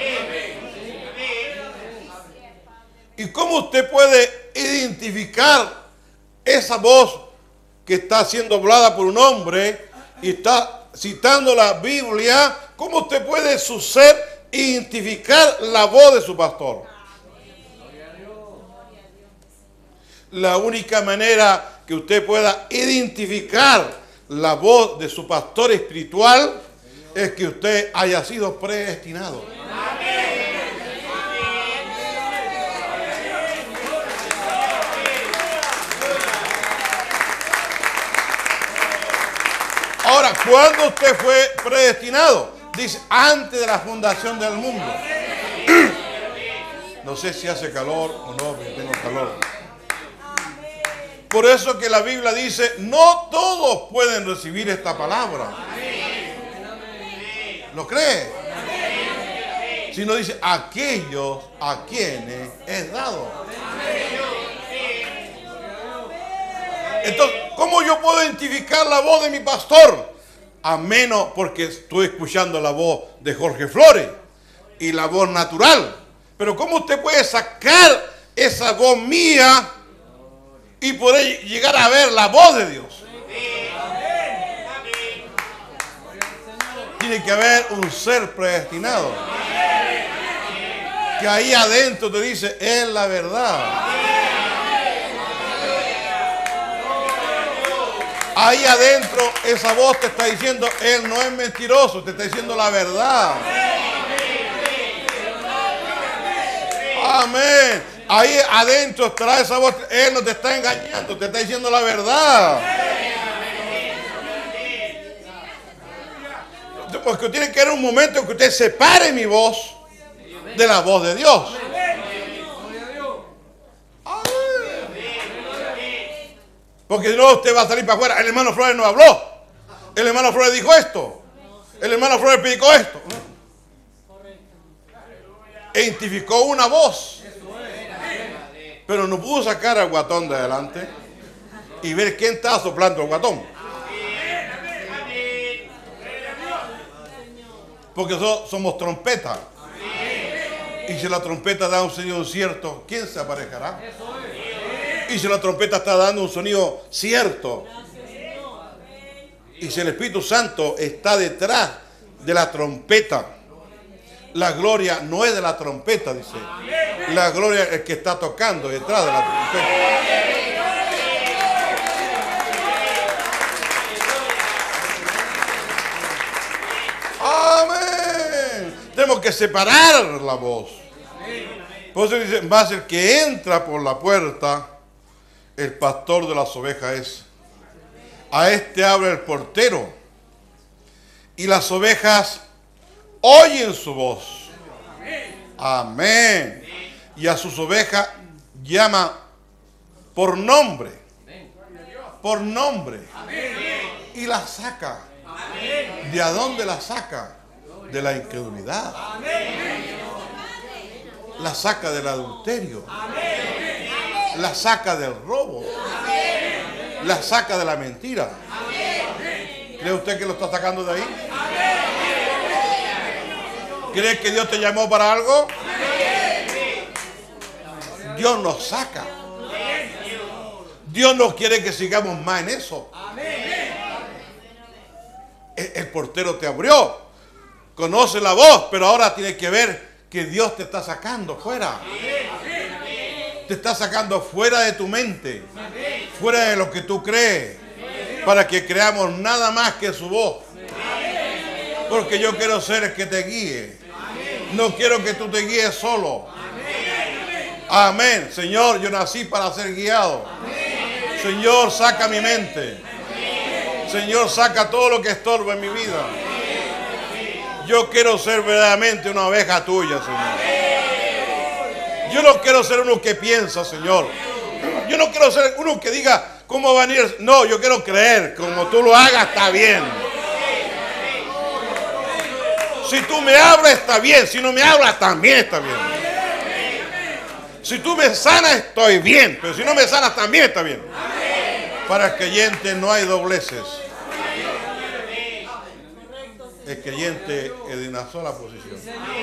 ¿Y cómo usted puede identificar esa voz que está siendo hablada por un hombre y está citando la Biblia? ¿Cómo usted puede su ser identificar la voz de su pastor? La única manera que usted pueda identificar la voz de su pastor espiritual es que usted haya sido predestinado. Ahora, ¿cuándo usted fue predestinado? Dice, antes de la fundación del mundo. No sé si hace calor o no, pero tengo calor. Por eso que la Biblia dice, no todos pueden recibir esta palabra. ¿Lo cree? Sino dice, aquellos a quienes es dado. Entonces, ¿cómo yo puedo identificar la voz de mi pastor? A menos porque estoy escuchando la voz de Jorge Flores y la voz natural. Pero ¿cómo usted puede sacar esa voz mía y poder llegar a ver la voz de Dios? Tiene que haber un ser predestinado que ahí adentro te dice, es la verdad. Ahí adentro esa voz te está diciendo, él no es mentiroso, te está diciendo la verdad. Amén. Ahí adentro estará esa voz. Él no te está engañando, te está diciendo la verdad. Porque tiene que haber un momento en que usted separe mi voz de la voz de Dios. Porque si no, usted va a salir para afuera. El hermano Flores no habló. El hermano Flores dijo esto. El hermano Flores predicó esto. E identificó una voz. Pero no pudo sacar al guatón de adelante y ver quién estaba soplando el guatón. Porque somos trompetas. Y si la trompeta da un sonido cierto, ¿quién se aparejará? Y si la trompeta está dando un sonido cierto, y si el Espíritu Santo está detrás de la trompeta, la gloria no es de la trompeta, dice. La gloria es el que está tocando detrás de la trompeta. Amén. Tenemos que separar la voz. Por eso dice, más el que entra por la puerta, el pastor de las ovejas es. A este abre el portero. Y las ovejas oyen su voz. Amén. Y a sus ovejas llama por nombre. Por nombre. Y las saca. ¿De a dónde la saca? De la incredulidad. La saca del adulterio. La saca del robo. La saca de la mentira. ¿Cree usted que lo está sacando de ahí? ¿Cree que Dios te llamó para algo? Dios nos saca. Dios no quiere que sigamos más en eso. El portero te abrió. Conoce la voz, pero ahora tiene que ver que Dios te está sacando fuera. Te está sacando fuera de tu mente, fuera de lo que tú crees, para que creamos nada más que su voz. Porque yo quiero ser el que te guíe. No quiero que tú te guíes solo. Amén. Señor, yo nací para ser guiado. Señor, saca mi mente. Señor, saca todo lo que estorba en mi vida. Yo quiero ser verdaderamente una oveja tuya, Señor. Yo no quiero ser uno que piensa, Señor. Yo no quiero ser uno que diga cómo va a venir. No, yo quiero creer. Como tú lo hagas, está bien. Si tú me hablas, está bien. Si no me hablas, también está bien. Si tú me sanas, estoy bien. Pero si no me sanas, también está bien. Para el creyente no hay dobleces. El creyente es de una sola posición.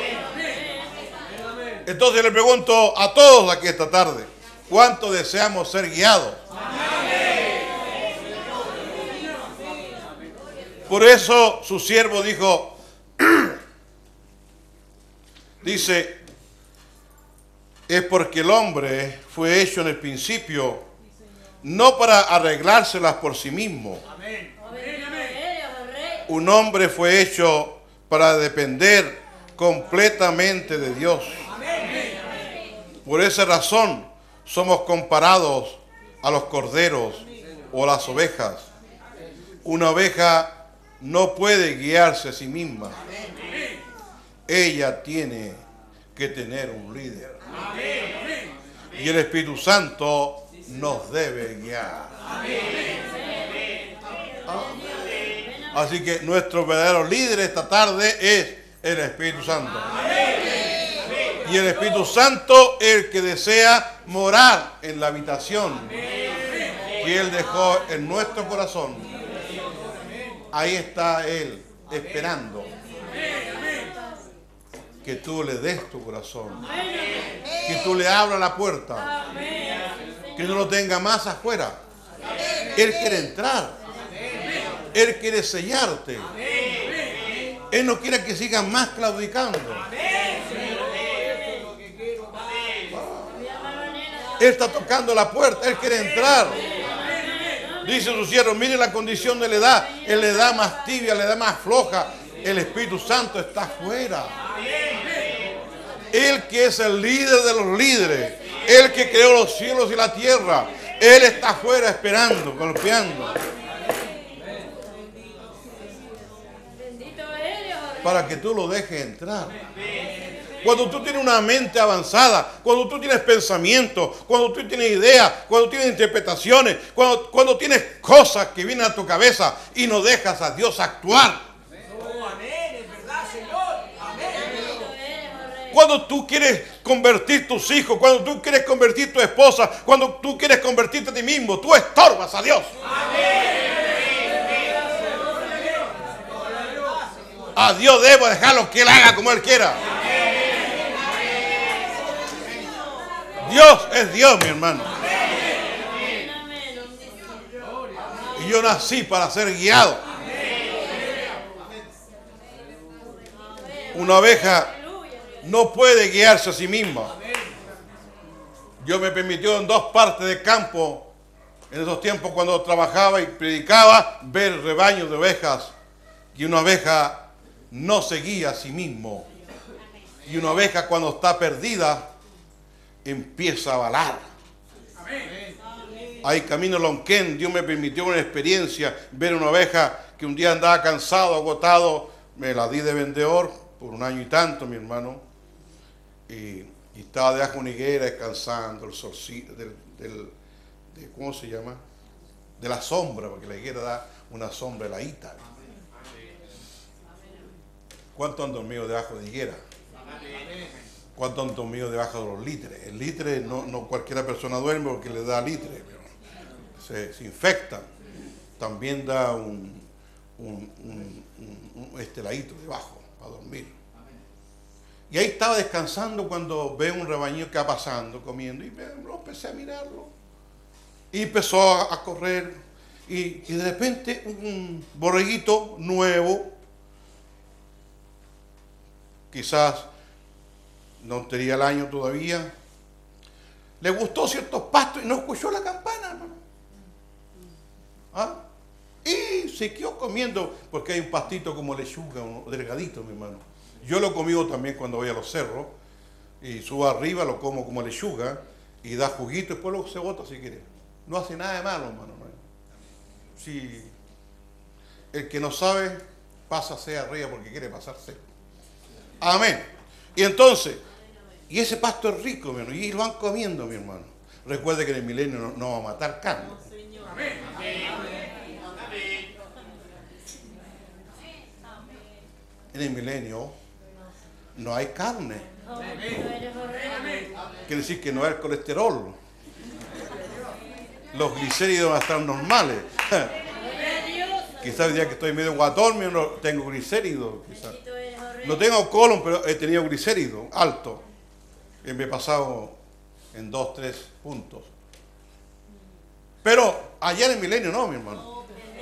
Entonces le pregunto a todos aquí esta tarde, ¿cuánto deseamos ser guiados? Por eso su siervo dijo, dice, es porque el hombre fue hecho en el principio, no para arreglárselas por sí mismo. Un hombre fue hecho para depender completamente de Dios. Por esa razón somos comparados a los corderos o las ovejas. Una oveja no puede guiarse a sí misma. Ella tiene que tener un líder. Y el Espíritu Santo nos debe guiar. Así que nuestro verdadero líder esta tarde es el Espíritu Santo. Y el Espíritu Santo es el que desea morar en la habitación que Él dejó en nuestro corazón. Ahí está Él esperando que tú le des tu corazón, que tú le abras la puerta, que no lo tenga más afuera. Él quiere entrar, Él quiere sellarte, Él no quiere que sigan más claudicando. Él está tocando la puerta, Él quiere entrar. Dice su siervo, mire la condición de la edad, Él le da más tibia, le da más floja. El Espíritu Santo está afuera. Él que es el líder de los líderes, El que creó los cielos y la tierra. Él está afuera esperando, golpeando. Para que tú lo dejes entrar. Cuando tú tienes una mente avanzada, cuando tú tienes pensamientos, cuando tú tienes ideas, cuando tienes interpretaciones, cuando tienes cosas que vienen a tu cabeza y no dejas a Dios actuar. Cuando tú quieres convertir tus hijos, cuando tú quieres convertir tu esposa, cuando tú quieres convertirte a ti mismo, tú estorbas a Dios. A Dios debo dejarlo que Él haga como Él quiera. Dios es Dios, mi hermano. Y yo nací para ser guiado. Una oveja no puede guiarse a sí misma. Dios me permitió en 2 partes de campo, en esos tiempos cuando trabajaba y predicaba, ver rebaños de ovejas. Y una oveja no se guía a sí mismo. Y una oveja cuando está perdida, empieza a balar. Ahí camino Lonquén, Dios me permitió una experiencia, ver una oveja que un día andaba cansado, agotado, me la di de vendedor por 1 año y tanto, mi hermano, y estaba debajo de una higuera descansando, el solcito, ¿cómo se llama? De la sombra, porque la higuera da una sombra heladita. ¿Cuántos han dormido debajo de higuera? ¿Cuántos han dormido debajo de los litres? El litre no cualquiera persona duerme porque le da litre. Se infectan. También da un esteladito debajo para dormir. Y ahí estaba descansando cuando veo un rebaño que va pasando, comiendo. Y empecé a mirarlo. Y empezó a correr. Y de repente un borreguito nuevo, quizás no tenía el año todavía, le gustó ciertos pastos y no escuchó la campana, hermano. ¿Ah? Y se quedó comiendo, porque hay un pastito como lechuga, delgadito, mi hermano. Yo lo he comido también cuando voy a los cerros, y subo arriba, lo como lechuga, y da juguito, y después luego se bota si quiere. No hace nada de malo, hermano. Si el que no sabe, pásase arriba porque quiere pasarse. Amén. Y entonces, y ese pasto es rico, mi hermano, y lo van comiendo, mi hermano. Recuerde que en el milenio no va a matar carne. Amén. En el milenio no hay carne. Quiere decir que no hay colesterol. Los glicéridos van a estar normales. Quizás el día que estoy medio guatón, no tengo glicéridos. Quizás. No tengo colon, pero he tenido glicérido alto. Y me he pasado en 2, 3 puntos. Pero allá en el milenio no, mi hermano.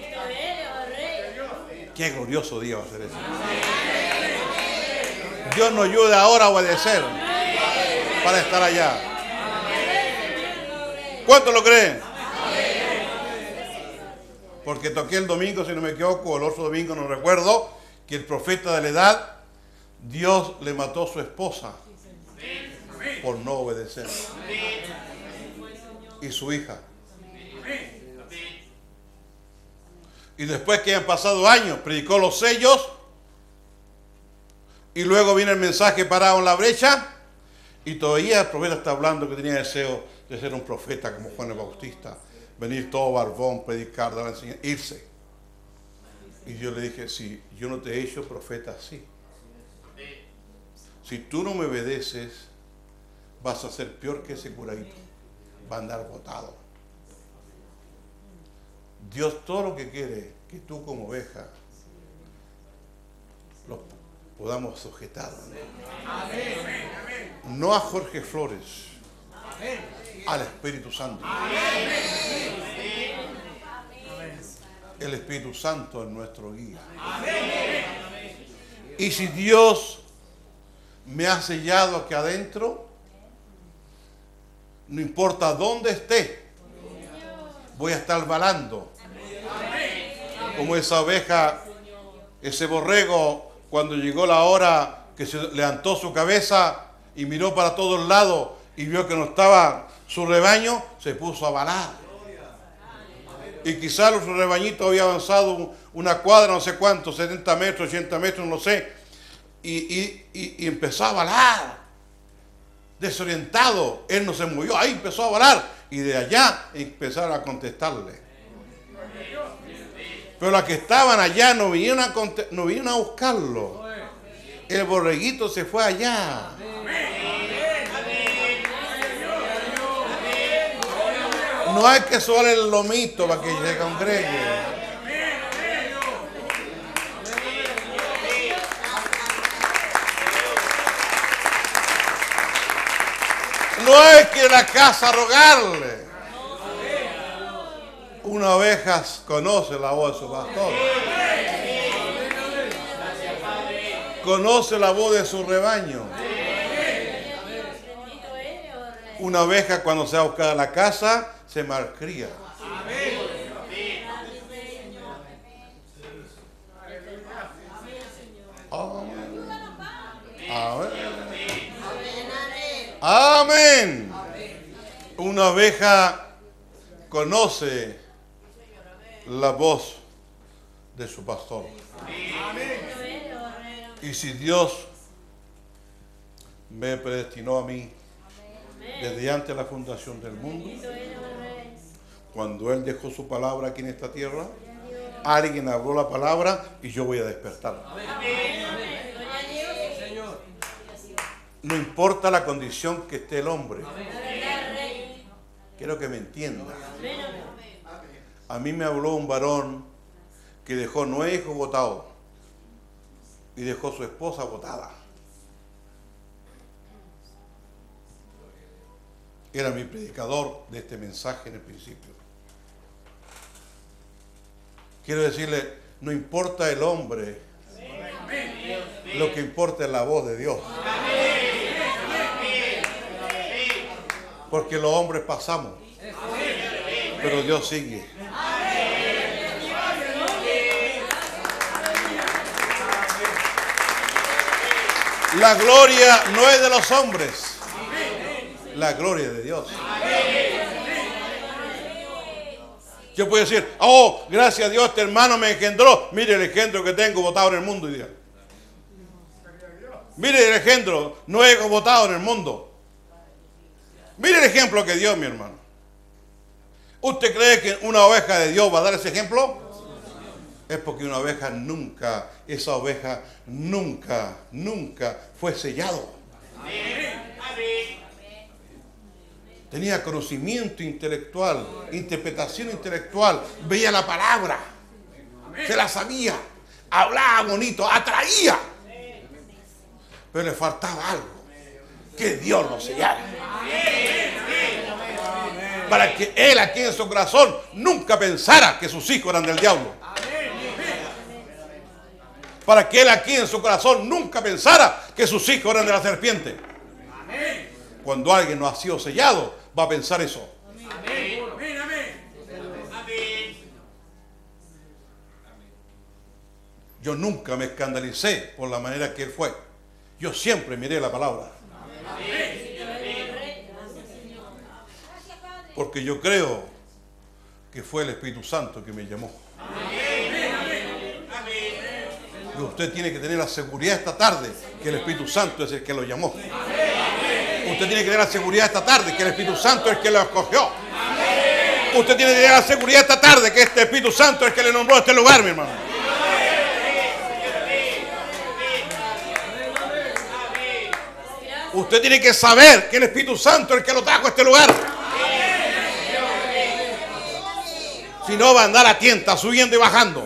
Qué glorioso día va a ser ese. Dios nos ayude ahora a obedecer para estar allá. ¿Cuántos lo creen? Porque toqué el domingo, si no me equivoco, el otro domingo no recuerdo, que el profeta de la edad, Dios le mató a su esposa por no obedecer. Y su hija. Y después que han pasado años, predicó los sellos. Y luego viene el mensaje parado en la brecha. Y todavía el profeta está hablando que tenía deseo de ser un profeta como Juan el Bautista. Venir todo barbón, predicar, dar la enseñanza, irse. Y yo le dije, si yo no te he hecho profeta así. Si tú no me obedeces, vas a ser peor que ese curadito. Va a andar botado. Dios todo lo que quiere que tú como oveja lo podamos sujetar. No a Jorge Flores, al Espíritu Santo. El Espíritu Santo es nuestro guía. Y si Dios me ha sellado aquí adentro, no importa dónde esté, voy a estar balando. Como esa oveja, ese borrego, cuando llegó la hora que se levantó su cabeza y miró para todos lados y vio que no estaba su rebaño, se puso a varar. Y quizás su rebañito había avanzado una cuadra, no sé cuánto, 70 metros, 80 metros, no sé. Y empezó a varar. Desorientado, él no se movió, ahí empezó a varar. Y de allá empezaron a contestarle. Pero las que estaban allá no vinieron a buscarlo. El borreguito se fue allá. No hay que sobar el lomito para que se congregue. No hay que ir a la casa a rogarle. Una oveja conoce la voz de su pastor. Conoce la voz de su rebaño. Una oveja cuando se va a buscar a la casa se malcría. Amén. Una oveja conoce la voz de su pastor. Y si Dios me predestinó a mí desde antes de la fundación del mundo, cuando Él dejó su palabra aquí en esta tierra, alguien habló la palabra y yo voy a despertar. No importa la condición que esté el hombre. Quiero que me entienda. A mí me habló un varón que dejó 9 hijos botados y dejó su esposa botada. Era mi predicador de este mensaje en el principio. Quiero decirle, no importa el hombre, lo que importa es la voz de Dios. Porque los hombres pasamos, pero Dios sigue. La gloria no es de los hombres, la gloria es de Dios. Yo puedo decir, oh, gracias a Dios, este hermano me engendró. Mire el engendro que tengo botado en el mundo hoy día. Mire el engendro, no he botado en el mundo. Mire el ejemplo que dio mi hermano. ¿Usted cree que una oveja de Dios va a dar ese ejemplo? Es porque una oveja nunca, esa oveja nunca fue sellado. Tenía conocimiento intelectual, interpretación intelectual, veía la palabra, se la sabía, hablaba bonito, atraía. Pero le faltaba algo, que Dios lo sellara. Para que él aquí en su corazón nunca pensara que sus hijos eran del diablo. Para que él aquí en su corazón nunca pensara que sus hijos eran de la serpiente. Cuando alguien no ha sido sellado, va a pensar eso. Yo nunca me escandalicé por la manera que él fue. Yo siempre miré la palabra. Porque yo creo que fue el Espíritu Santo que me llamó. Y usted tiene que tener la seguridad esta tarde que el Espíritu Santo es el que lo llamó. Usted tiene que tener la seguridad esta tarde que el Espíritu Santo es el que lo escogió. Usted tiene que tener la seguridad esta tarde que este Espíritu Santo es el que le nombró a este lugar, mi hermano. Usted tiene que saber que el Espíritu Santo es el que lo trajo a este lugar. Si no, va a andar a tienta, subiendo y bajando.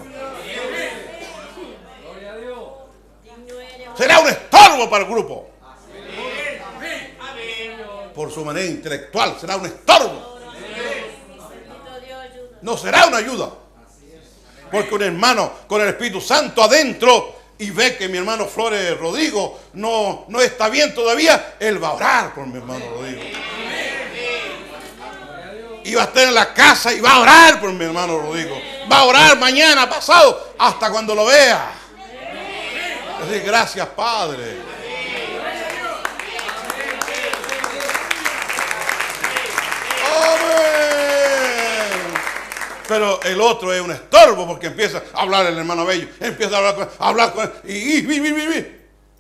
Será un estorbo para el grupo. Por su manera intelectual, será un estorbo. No será una ayuda. Porque un hermano con el Espíritu Santo adentro y ve que mi hermano Flores Rodrigo no está bien todavía, él va a orar por mi hermano Rodrigo. Y va a estar en la casa y va a orar por mi hermano Rodrigo. Va a orar mañana, pasado, hasta cuando lo vea. Decir, gracias, Padre. Pero el otro es un estorbo porque empieza a hablar el hermano Bello. Empieza a hablar con él.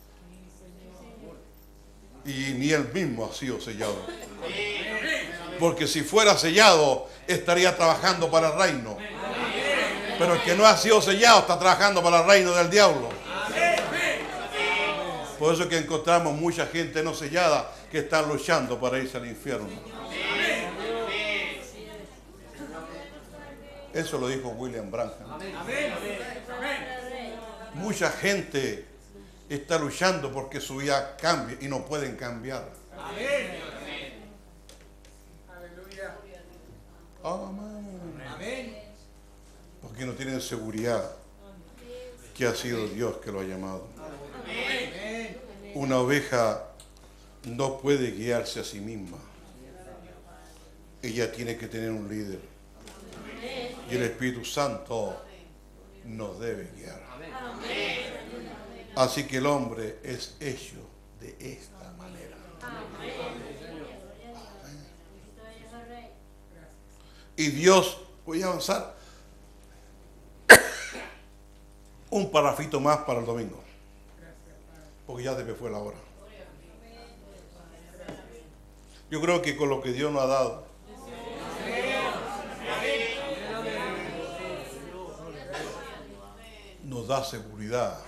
Y ni él mismo ha sido sellado. Porque si fuera sellado, estaría trabajando para el reino. Pero el que no ha sido sellado está trabajando para el reino del diablo. Por eso es que encontramos mucha gente no sellada que están luchando para irse al infierno. Eso lo dijo William Branham. Mucha gente está luchando porque su vida cambie y no pueden cambiar. Amén. Porque no tienen seguridad que ha sido Dios que lo ha llamado. Una oveja no puede guiarse a sí misma. Ella tiene que tener un líder. Y el Espíritu Santo nos debe guiar. Así que el hombre es hecho de esta manera. Y Dios, voy a avanzar un parrafito más para el domingo, porque ya se me fue la hora. Yo creo que con lo que Dios nos ha dado, nos da seguridad.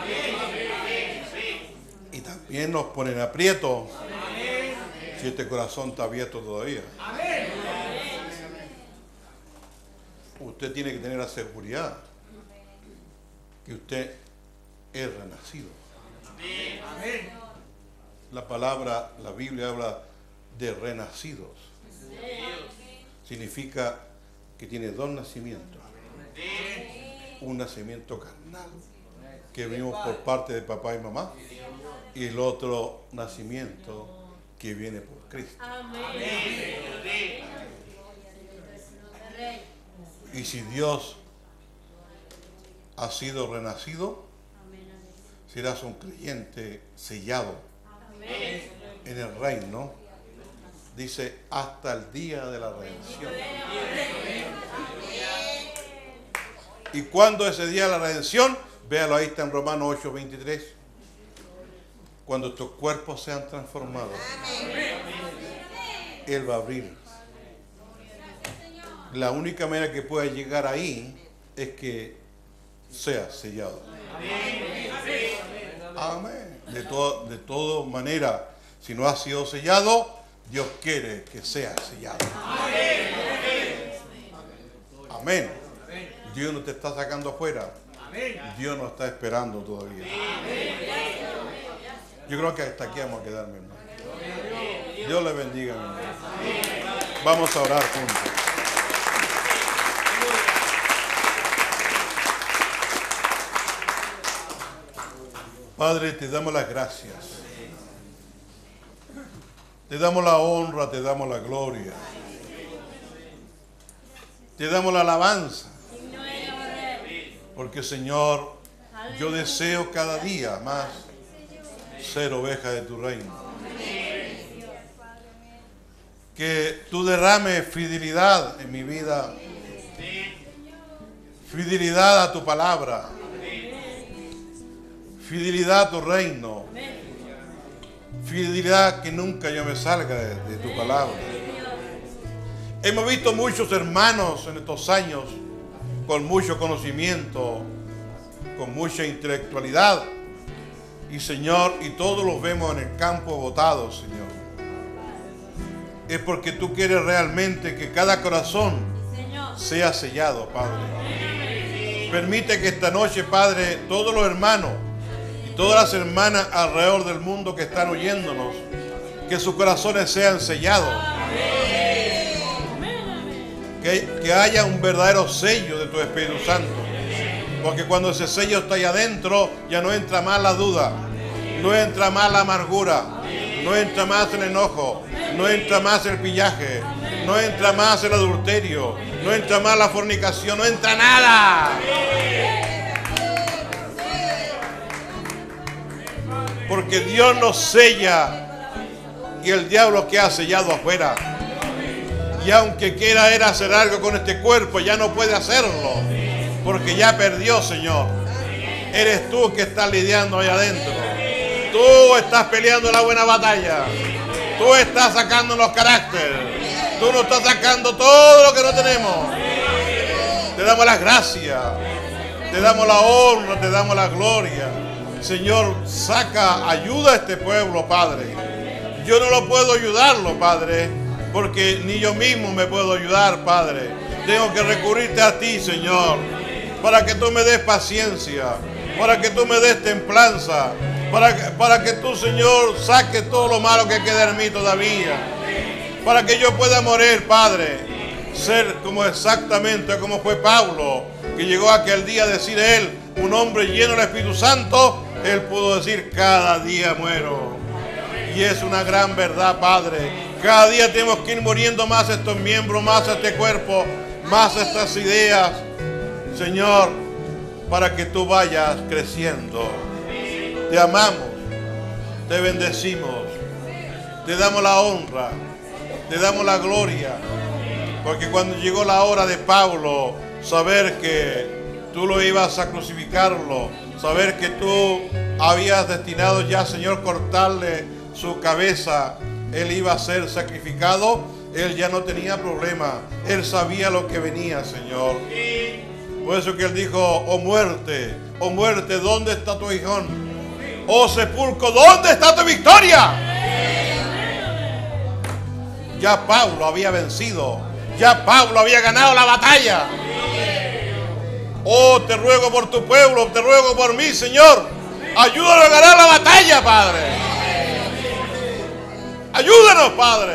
Y también nos pone en aprieto si este corazón está abierto todavía. Usted tiene que tener la seguridad que usted es renacido. La palabra, la Biblia habla de renacidos. Significa que tiene dos nacimientos. Un nacimiento carnal que venimos por parte de papá y mamá, y el otro nacimiento que viene por Cristo. Y si Dios ha sido renacido, serás un creyente sellado en el reino. Dice, hasta el día de la redención. ¿Y cuándo es ese día de la redención? Véalo, ahí está en Romanos 8:23. Cuando tus cuerpos sean transformados, Él va a abrir. La única manera que pueda llegar ahí es que sea sellado. Amén. De toda manera, si no ha sido sellado, Dios quiere que sea sellado. Amén. Dios no te está sacando afuera. Dios no está esperando todavía. Yo creo que hasta aquí vamos a quedarme, hermano. Dios le bendiga, hermano. Vamos a orar juntos. Padre, te damos las gracias. Te damos la honra, te damos la gloria. Te damos la alabanza. Porque, Señor, yo deseo cada día más ser oveja de tu reino. Que tú derrames fidelidad en mi vida. Fidelidad a tu palabra. Fidelidad a tu reino. Fidelidad que nunca yo me salga de tu palabra. Hemos visto muchos hermanos en estos años con mucho conocimiento, con mucha intelectualidad. Y Señor, y todos los vemos en el campo botados, Señor. Es porque tú quieres realmente que cada corazón sea sellado, Padre. Permite que esta noche, Padre, todos los hermanos y todas las hermanas alrededor del mundo que están oyéndonos, que sus corazones sean sellados. Que haya un verdadero sello de tu Espíritu Santo. Porque cuando ese sello está ahí adentro, ya no entra más la duda, no entra más la amargura, no entra más el enojo, no entra más el pillaje, no entra más el adulterio, no entra más la fornicación, no entra nada. Porque Dios nos sella y el diablo que ha sellado afuera. Y aunque quiera él hacer algo con este cuerpo, ya no puede hacerlo. Porque ya perdió, Señor. Eres tú que estás lidiando ahí adentro. Tú estás peleando la buena batalla. Tú estás sacando los caracteres. Tú nos estás sacando todo lo que no tenemos. Te damos las gracias. Te damos la honra, te damos la gloria. Señor, ayuda a este pueblo, Padre. Yo no lo puedo ayudarlo, Padre, porque ni yo mismo me puedo ayudar, Padre. Tengo que recurrirte a ti, Señor, para que tú me des paciencia, para que tú me des templanza, para que tú, Señor, saques todo lo malo que queda en mí todavía, para que yo pueda morir, Padre, ser como exactamente como fue Pablo, que llegó aquel día a decir él, un hombre lleno del Espíritu Santo, él pudo decir, cada día muero. Y es una gran verdad, Padre. Cada día tenemos que ir muriendo más estos miembros, más este cuerpo, más estas ideas, Señor, para que tú vayas creciendo. Te amamos, te bendecimos, te damos la honra, te damos la gloria, porque cuando llegó la hora de Pablo, saber que tú lo ibas a crucificarlo, saber que tú habías destinado ya, Señor, cortarle su cabeza, él iba a ser sacrificado, él ya no tenía problema, él sabía lo que venía, Señor. Por eso que él dijo, oh muerte, ¿dónde está tu aguijón? Oh sepulcro, ¿dónde está tu victoria? Ya Pablo había vencido, ya Pablo había ganado la batalla. Oh, te ruego por tu pueblo, te ruego por mí, Señor. Ayúdanos a ganar la batalla, Padre. Ayúdanos, Padre.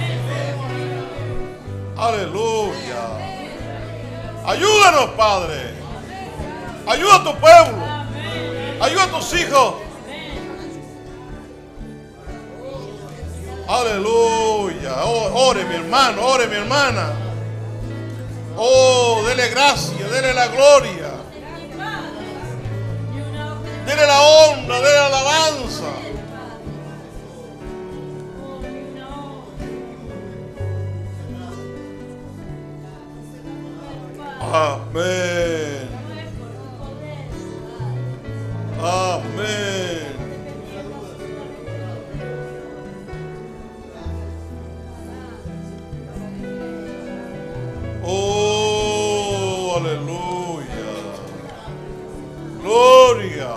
Aleluya. Ayúdanos, Padre. Ayuda a tu pueblo. Ayuda a tus hijos. Aleluya. Oh, ore mi hermano, ore mi hermana. Oh, dele gracia, dele la gloria. Dele la honra, dele la alabanza. Amén. Amén. Oh, aleluya. Gloria.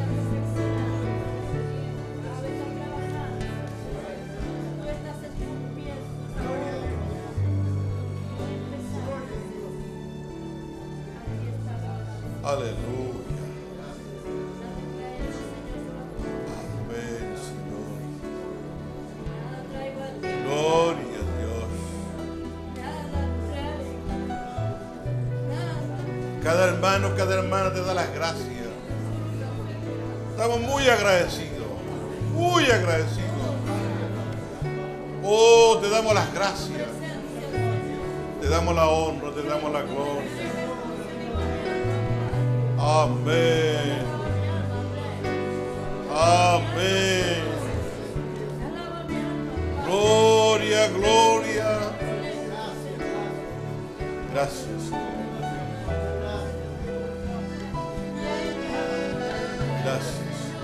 Aleluya. Amén, Señor. Gloria a Dios. Cada hermano, cada hermana te da las gracias. Estamos muy agradecidos. Muy agradecidos. Oh, te damos las gracias. Te damos la honra, te damos la gloria. Amén. Amén. Gloria, gloria. Gracias. Gracias.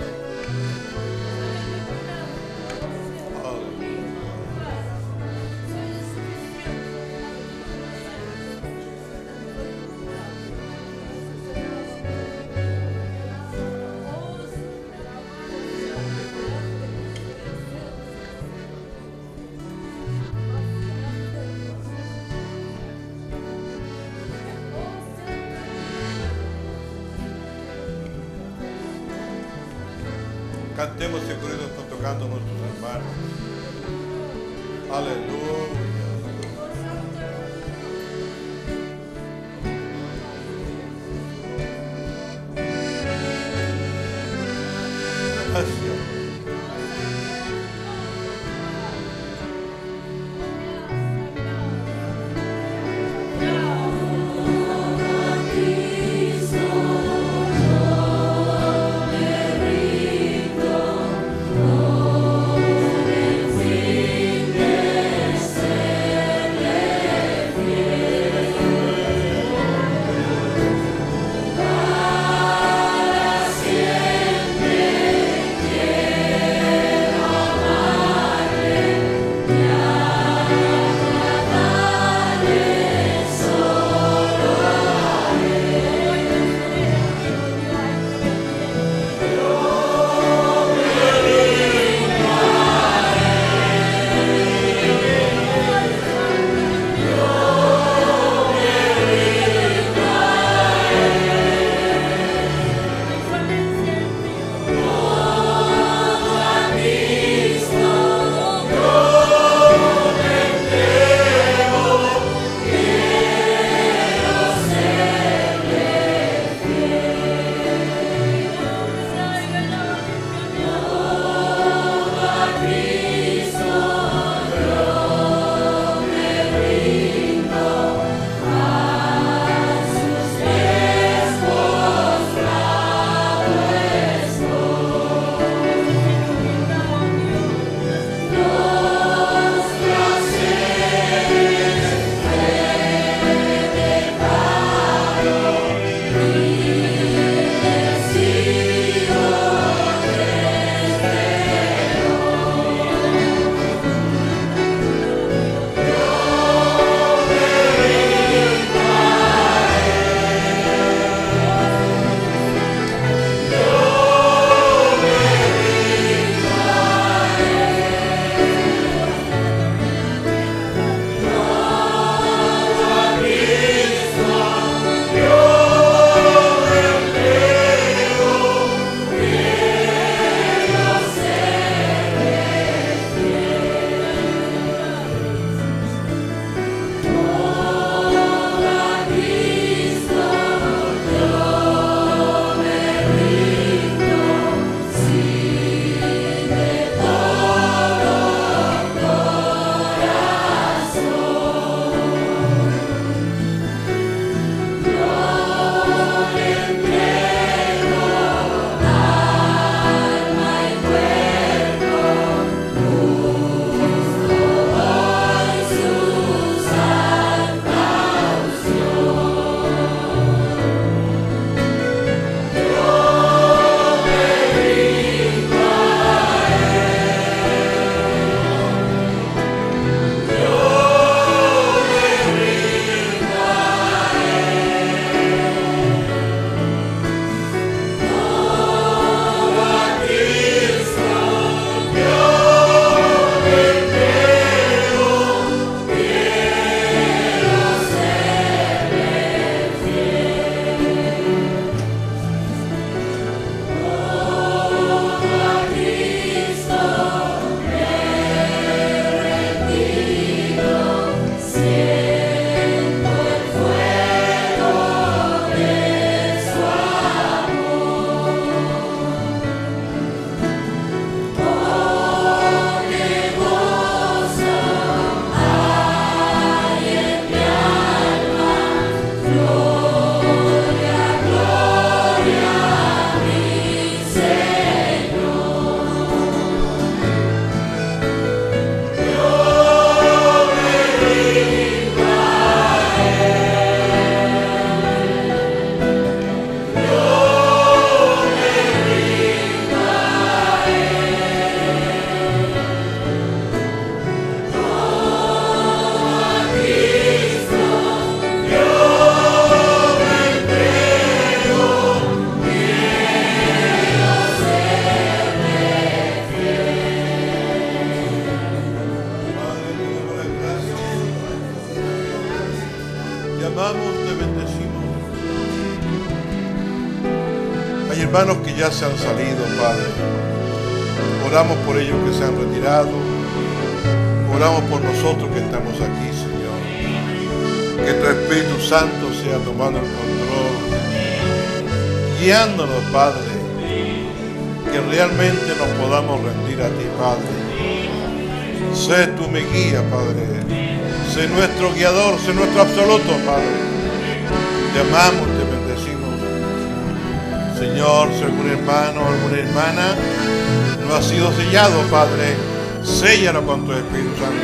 Cantemos ese corrido que están tocando nuestros hermanos. Aleluya. Gracias. Yes. Hermanos que ya se han salido, Padre, oramos por ellos que se han retirado, oramos por nosotros que estamos aquí, Señor, que tu Espíritu Santo sea tomando el control, guiándonos, Padre, que realmente nos podamos rendir a ti, Padre. Sé tú mi guía, Padre, sé nuestro guiador, sé nuestro absoluto, Padre. Te amamos, te bendecimos. Señor, si algún hermano o alguna hermana no ha sido sellado, Padre, séllalo con tu Espíritu Santo.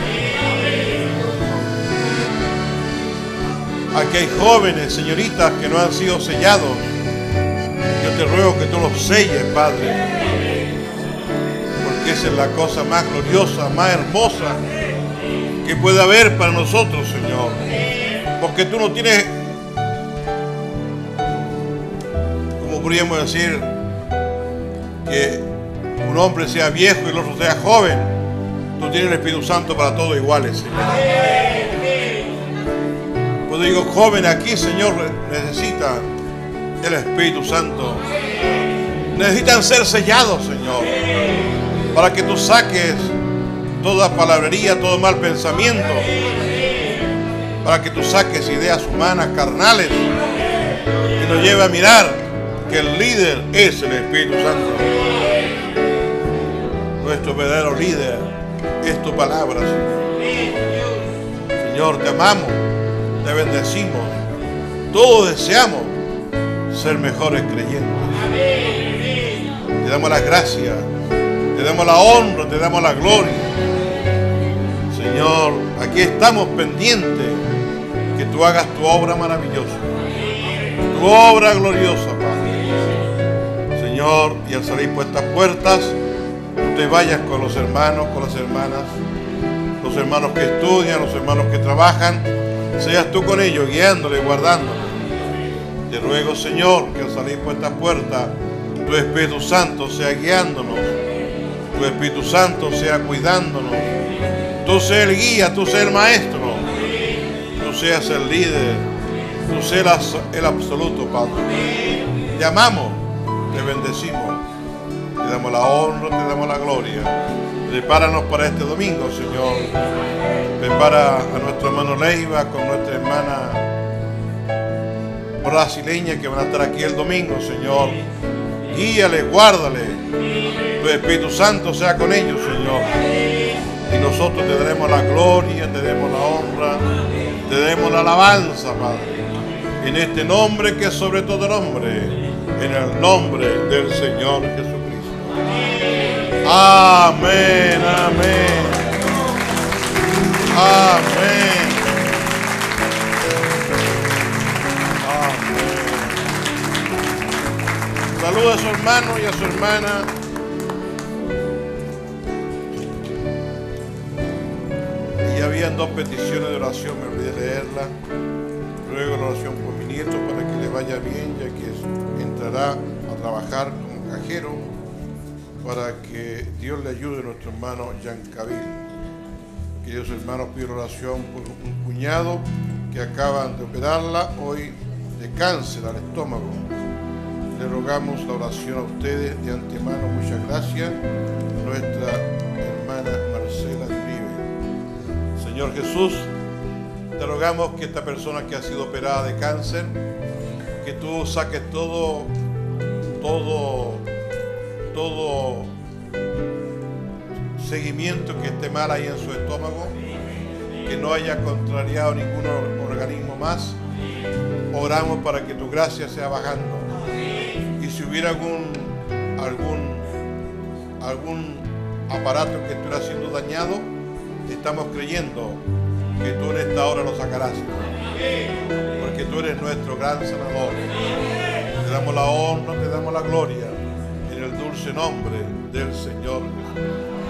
Aquí hay jóvenes, señoritas, que no han sido sellados. Yo te ruego que tú los selles, Padre, porque esa es la cosa más gloriosa, más hermosa que puede haber para nosotros, Señor. Porque tú no tienes, podríamos decir, que un hombre sea viejo y el otro sea joven. Tú tienes el Espíritu Santo para todos iguales, Señor. Cuando digo joven aquí, Señor, necesita el Espíritu Santo. Necesitan ser sellados, Señor, para que tú saques toda palabrería, todo mal pensamiento, para que tú saques ideas humanas, carnales, y nos lleve a mirar que el líder es el Espíritu Santo. Nuestro verdadero líder es tu palabra, Señor. Señor, te amamos, te bendecimos. Todos deseamos ser mejores creyentes. Te damos las gracias, te damos la honra, te damos la gloria. Señor, aquí estamos pendientes que tú hagas tu obra maravillosa, tu obra gloriosa, Padre. Señor, y al salir por estas puertas, tú te vayas con los hermanos, con las hermanas, los hermanos que estudian, los hermanos que trabajan, seas tú con ellos, guiándoles, guardándoles. Te ruego, Señor, que al salir por estas puertas, tu Espíritu Santo sea guiándonos, tu Espíritu Santo sea cuidándonos, tú seas el guía, tú seas el maestro, tú seas el líder, tú seas el absoluto, Padre. Te amamos, te bendecimos, te damos la honra, te damos la gloria. Prepáranos para este domingo, Señor. Prepara a nuestro hermano Leiva con nuestra hermana brasileña que van a estar aquí el domingo, Señor. Guíale, guárdale. Tu Espíritu Santo sea con ellos, Señor. Y nosotros te daremos la gloria, te daremos la honra, te daremos la alabanza, Padre. En este nombre que es sobre todo nombre, en el nombre del Señor Jesucristo. Amén, amén. Amén. Amén. Saluda a su hermano y a su hermana. Y habían dos peticiones de oración, me olvidé leerla. Ruego la oración por mi nieto para que le vaya bien, ya que entrará a trabajar como cajero, para que Dios le ayude a nuestro hermano Yancabil. Queridos hermanos, pido oración por un cuñado que acaban de operarla hoy de cáncer al estómago. Le rogamos la oración a ustedes de antemano. Muchas gracias. Nuestra hermana Marcela de Uribe. Señor Jesús, te rogamos que esta persona que ha sido operada de cáncer, que tú saques todo seguimiento que esté mal ahí en su estómago, que no haya contrariado ningún organismo más. Oramos para que tu gracia sea bajando. Y si hubiera algún aparato que estuviera siendo dañado, estamos creyendo que tú en esta hora lo sacarás, porque tú eres nuestro gran sanador. Te damos la honra, te damos la gloria, en el dulce nombre del Señor Jesús.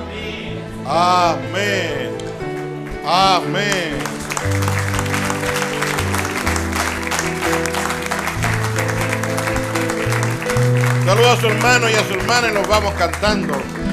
Amén. Amén. Saludos a su hermano y a su hermana y los vamos cantando.